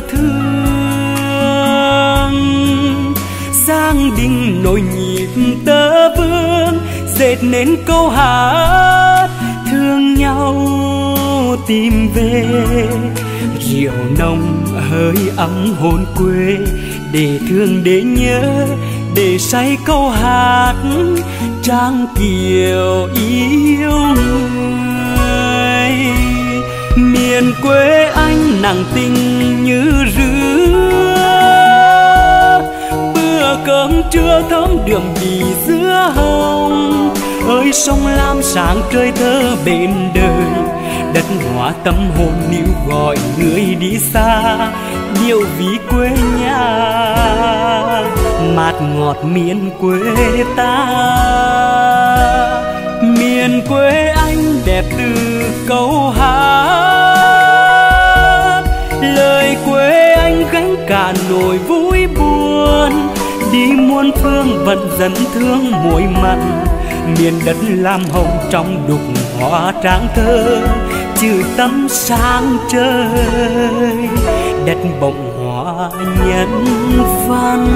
thương. Giang Đình nổi nhịp tơ vương, dệt nên câu hát thương nhau tìm về. Rượu nồng hơi ấm hồn quê, để thương để nhớ, để say câu hát trang kiều yêu người. Miền quê anh nặng tình như rứa, bữa cơm trưa thơm đượm vì dứa hồng. Ơi sông Lam sáng trời thơ bên đời, đất hóa tâm hồn níu gọi người đi xa. Điệu ví quê nhà mát ngọt miền quê ta. Miền quê anh đẹp từ câu hát, lời quê anh gánh cả nỗi vui buồn. Đi muôn phương vẫn dẫn thương muối mặn, miền đất lam hồng trong đục hoa tráng thơ. Trừ tâm sáng trời, đất bồng hoa nhân văn.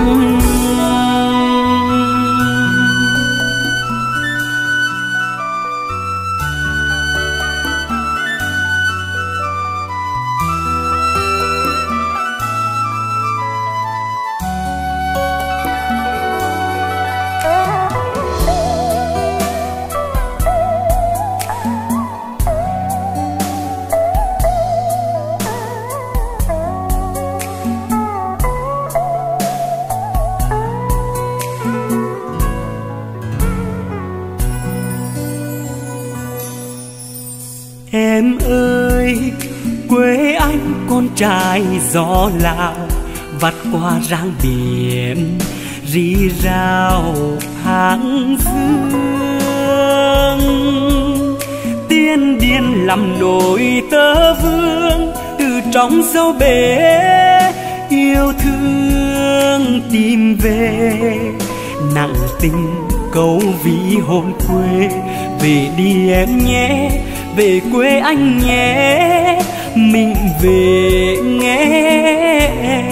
Em ơi quê anh con trai gió Lào vắt qua rang biển rì rào hàng dương. Tiên điên làm nổi tơ vương từ trong sâu bể yêu thương tìm về, nặng tình câu ví hồn quê. Về đi em nhé, về quê anh nhé, mình về nghe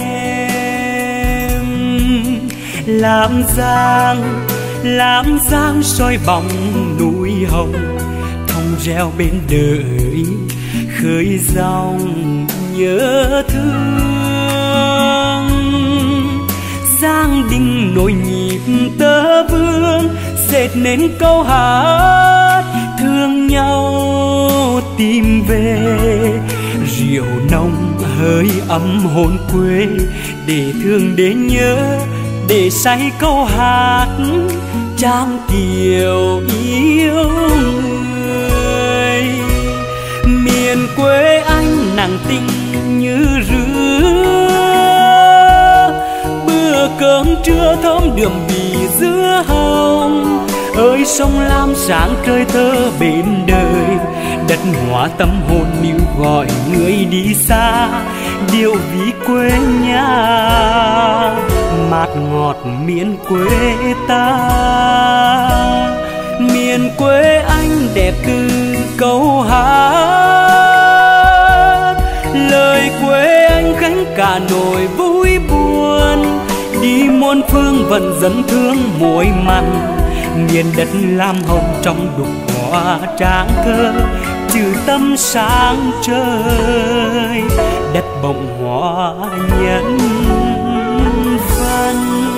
em. Lam Giang soi bóng núi hồng, thong reo bên đời khơi dòng nhớ thương. Giang Đình nổi nhịp tơ vương, dệt nên câu hát thương nhau tìm về. Rượu nồng hơi ấm hồn quê, để thương để nhớ, để say câu hát trang kiều yêu người. Miền quê anh nặng tình như rứa, bữa cơm trưa thơm đượm vì dứa hồng. Ơi sông Lam sáng trời thơ bên đời, đất hóa tâm hồn níu gọi người đi xa. Điệu ví quê nhà mát ngọt miền quê ta. Miền quê anh đẹp từ câu hát, lời quê anh gánh cả nỗi vui buồn. Đi muôn phương vẫn dẫn thương muối mặn, miền đất lam hồng trong đục hoa tráng thơ. Trừ tâm sáng trời, đất bồng hoa nhân văn.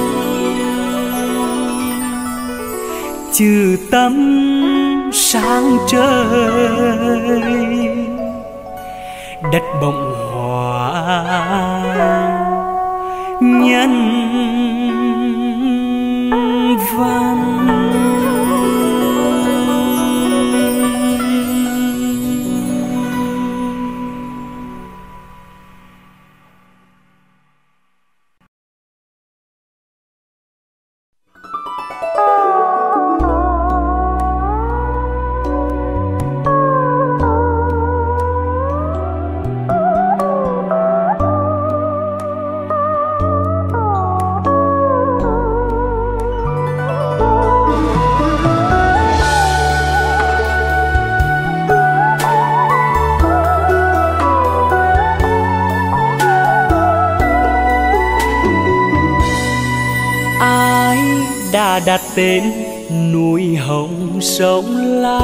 Trừ tâm sáng trời, đất bồng hoa nhân văn. Đặt tên núi hồng sông La,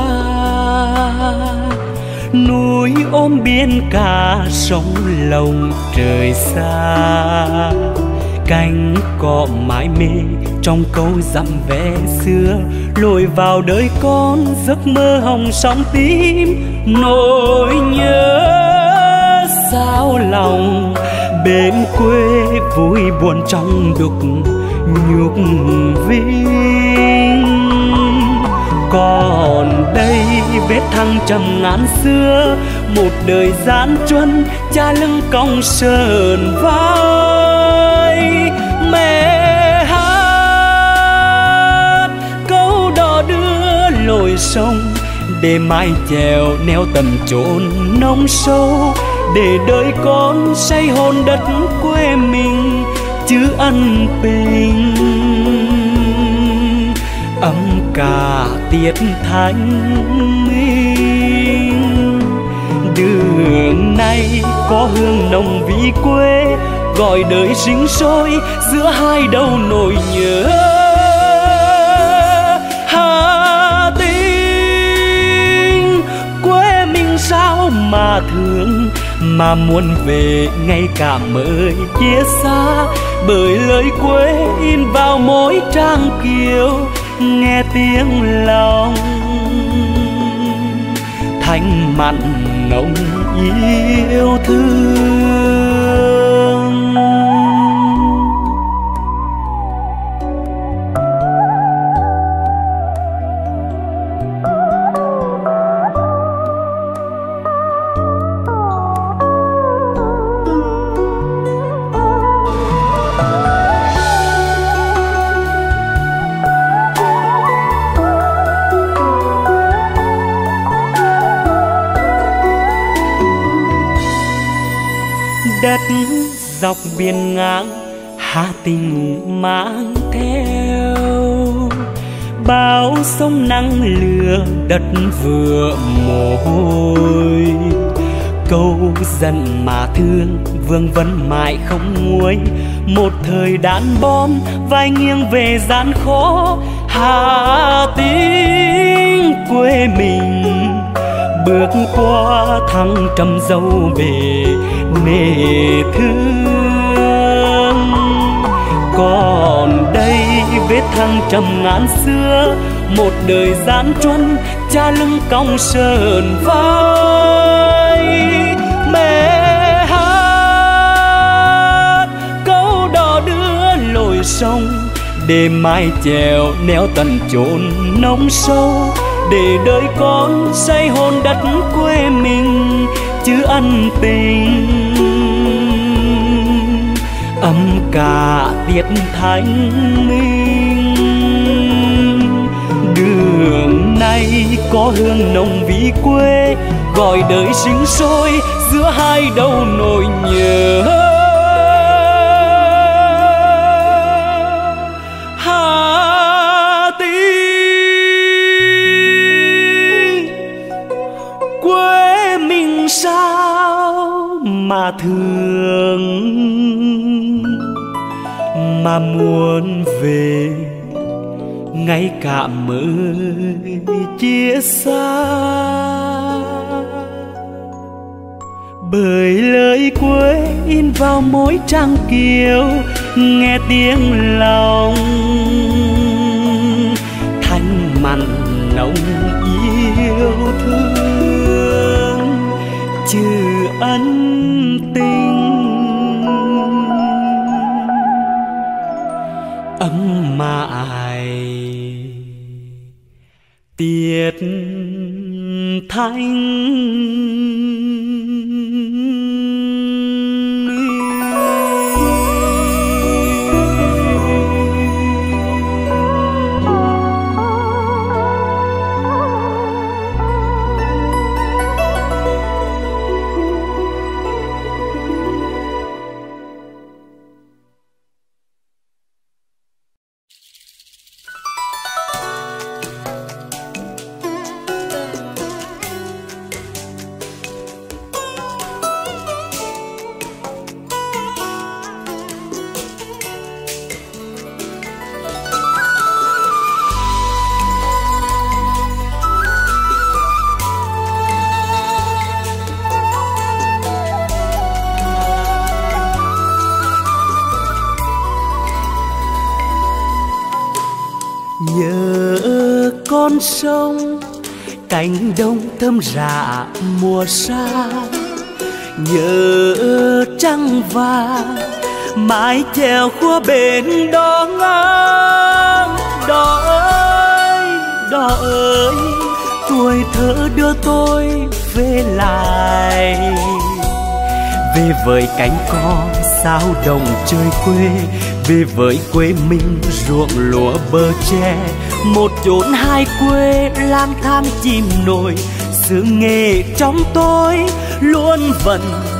núi ôm biển cả sông lồng trời xa. Cánh cọ mãi mê trong câu dặm ve xưa, lội vào đời con giấc mơ hồng sóng tím. Nỗi nhớ sao lòng bên quê, vui buồn trong đục nhục vinh. Còn đây vết thăng trầm ngàn xưa, một đời gian truân cha lưng cong sờn vai. Mẹ hát câu đò đưa lội sông, để mai chèo neo tận chốn nông sâu, để đời con say hồn đất quê mình chữ ân tình. Ấm cả tiết thanh minh, đường này có hương nồng vị quê, gọi đời sinh sôi giữa hai đầu nỗi nhớ. Hà Tĩnh quê mình sao mà thương, mà muốn về ngay cả mới chia xa. Bởi lời quê in vào mỗi trang kiều, nghe tiếng lòng thanh mặn nồng yêu thương. Đất dọc biển ngang Hà Tĩnh mang theo bao sông nắng lửa, đất vừa mồ hôi. Câu giận mà thương vương vấn mãi không nguôi, một thời đàn bom vai nghiêng về gian khó. Hà Tĩnh quê mình bước qua thăng trầm dâu bể nề thương. Còn đây vết thăng trầm ngàn xưa, một đời gian truân cha lưng cong sờn vai. Mẹ hát câu đò đưa lội sông, để mai chèo neo tận chốn nông sâu, để đời con say hồn đất quê mình chữ ân tình. Ấm cả tiết thanh minh, đường này có hương nồng vị quê, gọi đời sinh sôi giữa hai đầu nỗi nhớ. Hà Tĩnh quê mình sao mà thương, mà muốn về ngay cả mới chia xa. Bởi lời quê in vào mỗi trang kiều, nghe tiếng lòng thanh mặn nồng yêu thương chữ ân tình. thanh. Nhớ con sông cánh đồng thơm rạ mùa xa, nhớ trăng vàng mái chèo khua bên đó ngang. Đò ơi tuổi thơ đưa tôi về lại, về với cánh cò sao đồng chơi quê, về với quê mình ruộng lúa bờ tre. Một chốn hai quê lang thang chìm nổi, xứ nghệ trong tôi luôn vẫn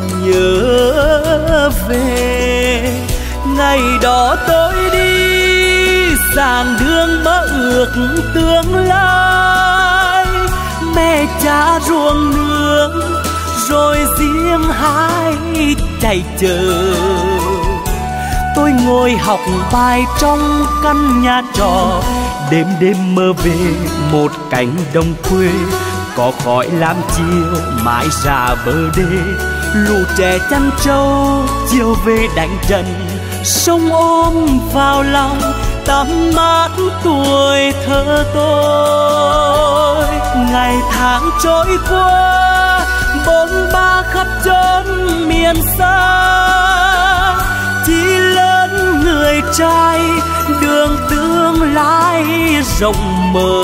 nhớ về. Ngày đó tôi đi giảng đường mơ ước tương lai, mẹ cha ruộng nương rồi riêng hai chạy chờ. Tôi ngồi học bài trong căn nhà trọ, đêm đêm mơ về một cánh đồng quê. Có khói lam chiều mãi ra bờ đê, lũ trẻ chăn trâu chiều về đánh trận. Sông ôm vào lòng tắm mát tuổi thơ tôi. Ngày tháng trôi qua bôn ba khắp chốn miền xa, chỉ lớn người trai đường tương lai rộng mở.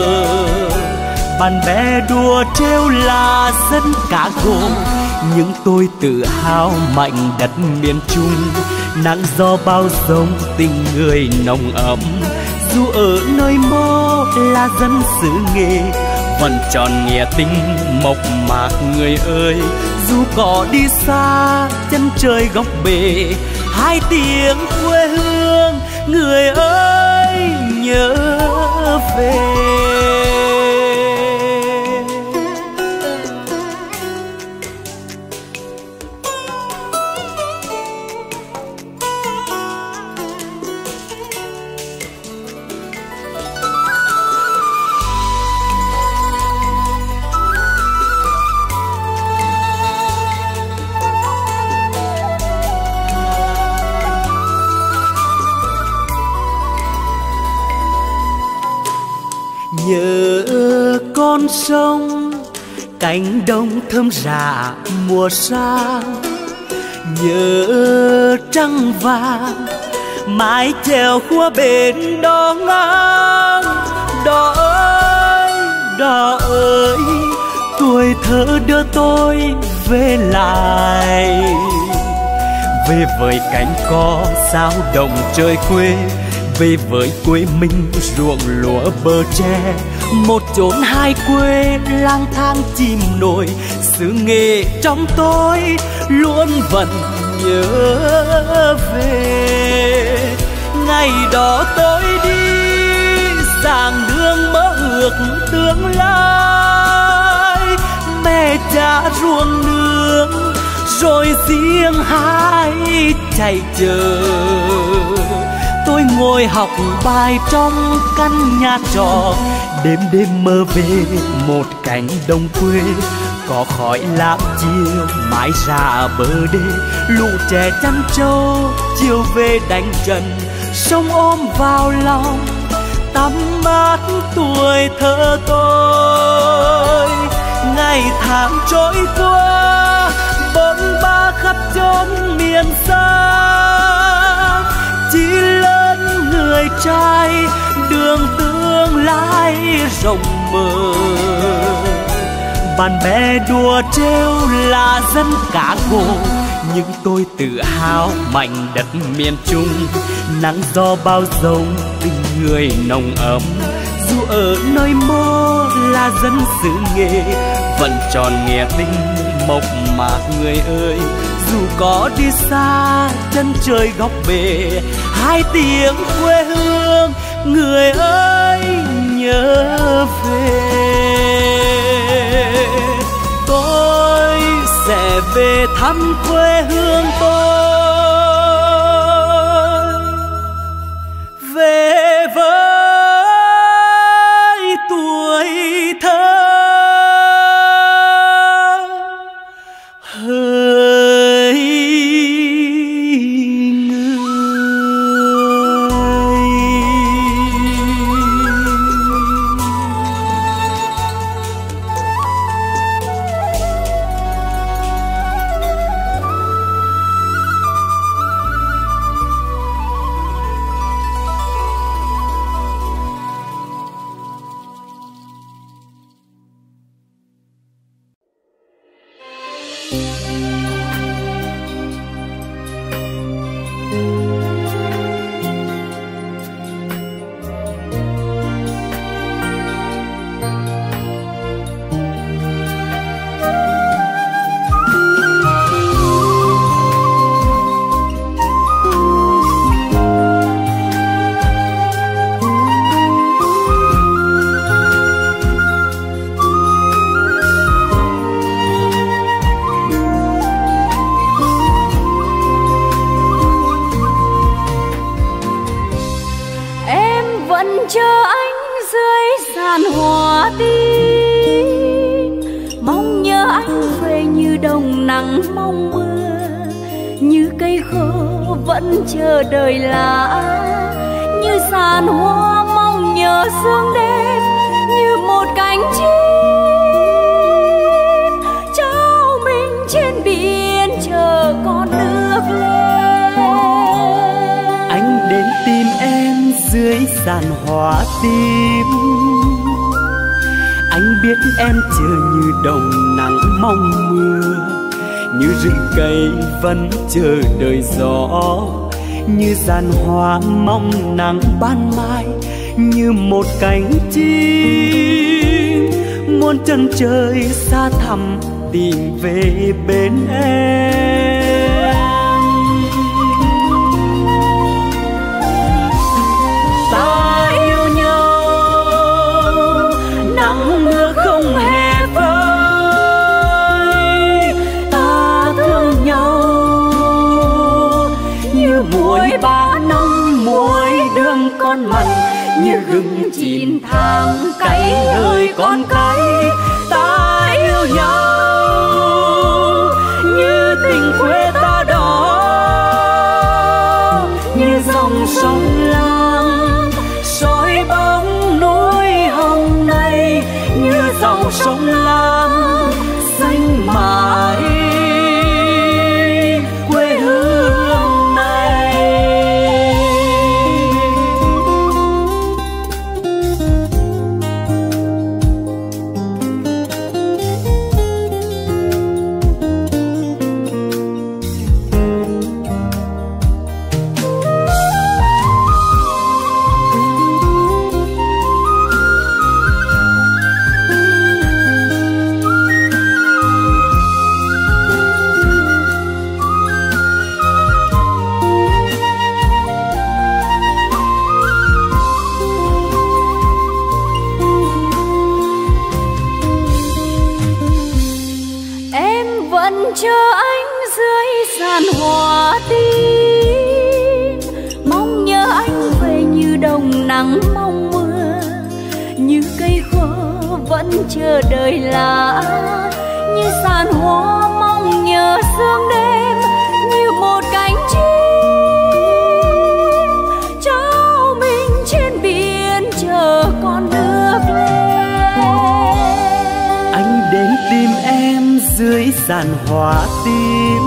Bạn bè đùa trêu là dân cả gồ, nhưng tôi tự hào mạnh đất miền Trung. Nắng gió bao giông tình người nồng ấm, dù ở nơi mơ là dân xứ nghệ vẫn tròn nghĩa tình mộc mạc người ơi. Dù có đi xa chân trời góc bể, hai tiếng quê hương người ơi nhớ về. Nhớ con sông cánh đồng thơm rạ mùa xa, nhớ trăng vàng mái chèo khua bên đó ngang. Đò ơi tuổi thơ đưa tôi về lại, về với cánh cò sao đồng chơi quê, về với quê mình ruộng lúa bờ tre. Một chốn hai quê lang thang chìm nổi, xứ nghệ trong tôi luôn vẫn nhớ về. Ngày đó tôi đi giảng đường mơ ước tương lai, mẹ cha ruộng nương rồi riêng hai chạy chờ. Tôi ngồi học bài trong căn nhà trọ, đêm đêm mơ về một cánh đồng quê. Có khói lam chiều mãi ra bờ đê, lũ trẻ chăn trâu chiều về đánh trận. Sông ôm vào lòng tắm mát tuổi thơ tôi. Ngày tháng trôi qua bôn ba khắp chốn miền xa, chỉ lớn người trai đường tương lai rộng mở. bạn bè đùa trêu là dân cá cổ, nhưng tôi tự hào mảnh đất miền Trung. Nắng gió bao dông tình người nồng ấm, dù ở nơi mơ là dân xứ Nghệ, vẫn tròn nghĩa tình mộc mạc người ơi. Dù có đi xa chân trời góc bể, hai tiếng quê hương người ơi nhớ về. Tôi sẽ về thăm quê hương tôi, về với tuổi thơ hỡi người. Vẫn chờ đời lá như sàn hoa, mong nhớ sương đêm như một cánh chim trao mình trên biển chờ con nước lên. Anh đến tìm em dưới sàn hoa tím, anh biết em chờ như đồng nắng mong mưa, như rừng cây vẫn chờ đời gió, như giàn hoa mong nắng ban mai, như một cánh chim muôn chân trời xa thẳm tìm về bên em. Ta yêu nhau nắng mưa không hề muối ba năm muối đường con mặn, như gừng chín tháng cay đời con cay. Ta yêu nhau như tình quê ta đó, như dòng sông Lam soi bóng núi hồng này, như dòng sông Lam xanh mãi quê hương này. Chờ anh dưới sàn hoa tím, mong nhớ anh về như đồng nắng mong mưa, như cây khô vẫn chờ đời lá, như sàn hoa mong nhớ sương đêm, như một cánh chim trao mình trên biển chờ con nước lên. Anh đến tìm em dưới sàn hoa tím,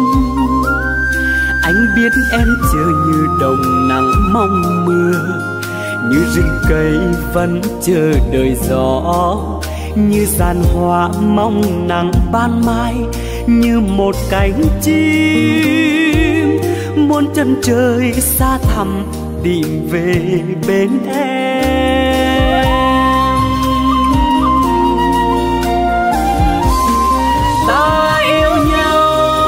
anh biết em chờ như đồng nắng mong mưa, như rừng cây vẫn chờ đời gió, như giàn hoa mong nắng ban mai, như một cánh chim muôn chân trời xa thẳm tìm về bên em. Ta yêu nhau,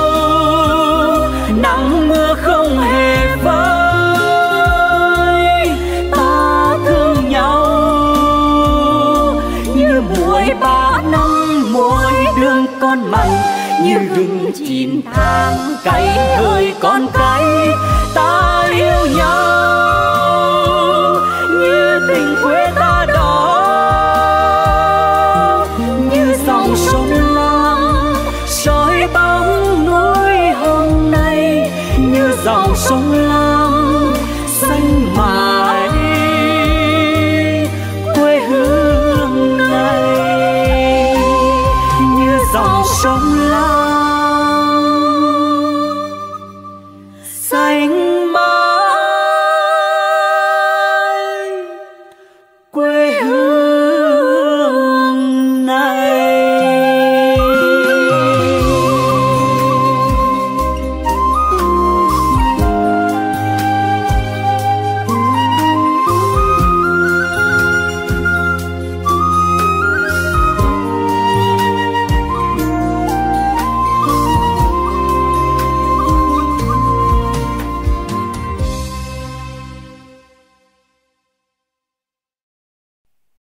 nắng mưa không hề vơi, ta thương nhau như muối ba năm muối đường con mặn, như gừng chín tháng cay hơi con cay. Ta yêu nhau như tình quê ta đó, như dòng sông Lam soi bóng núi hôm nay, như dòng sông Lam xanh mãi quê hương này, như dòng sông Lam xanh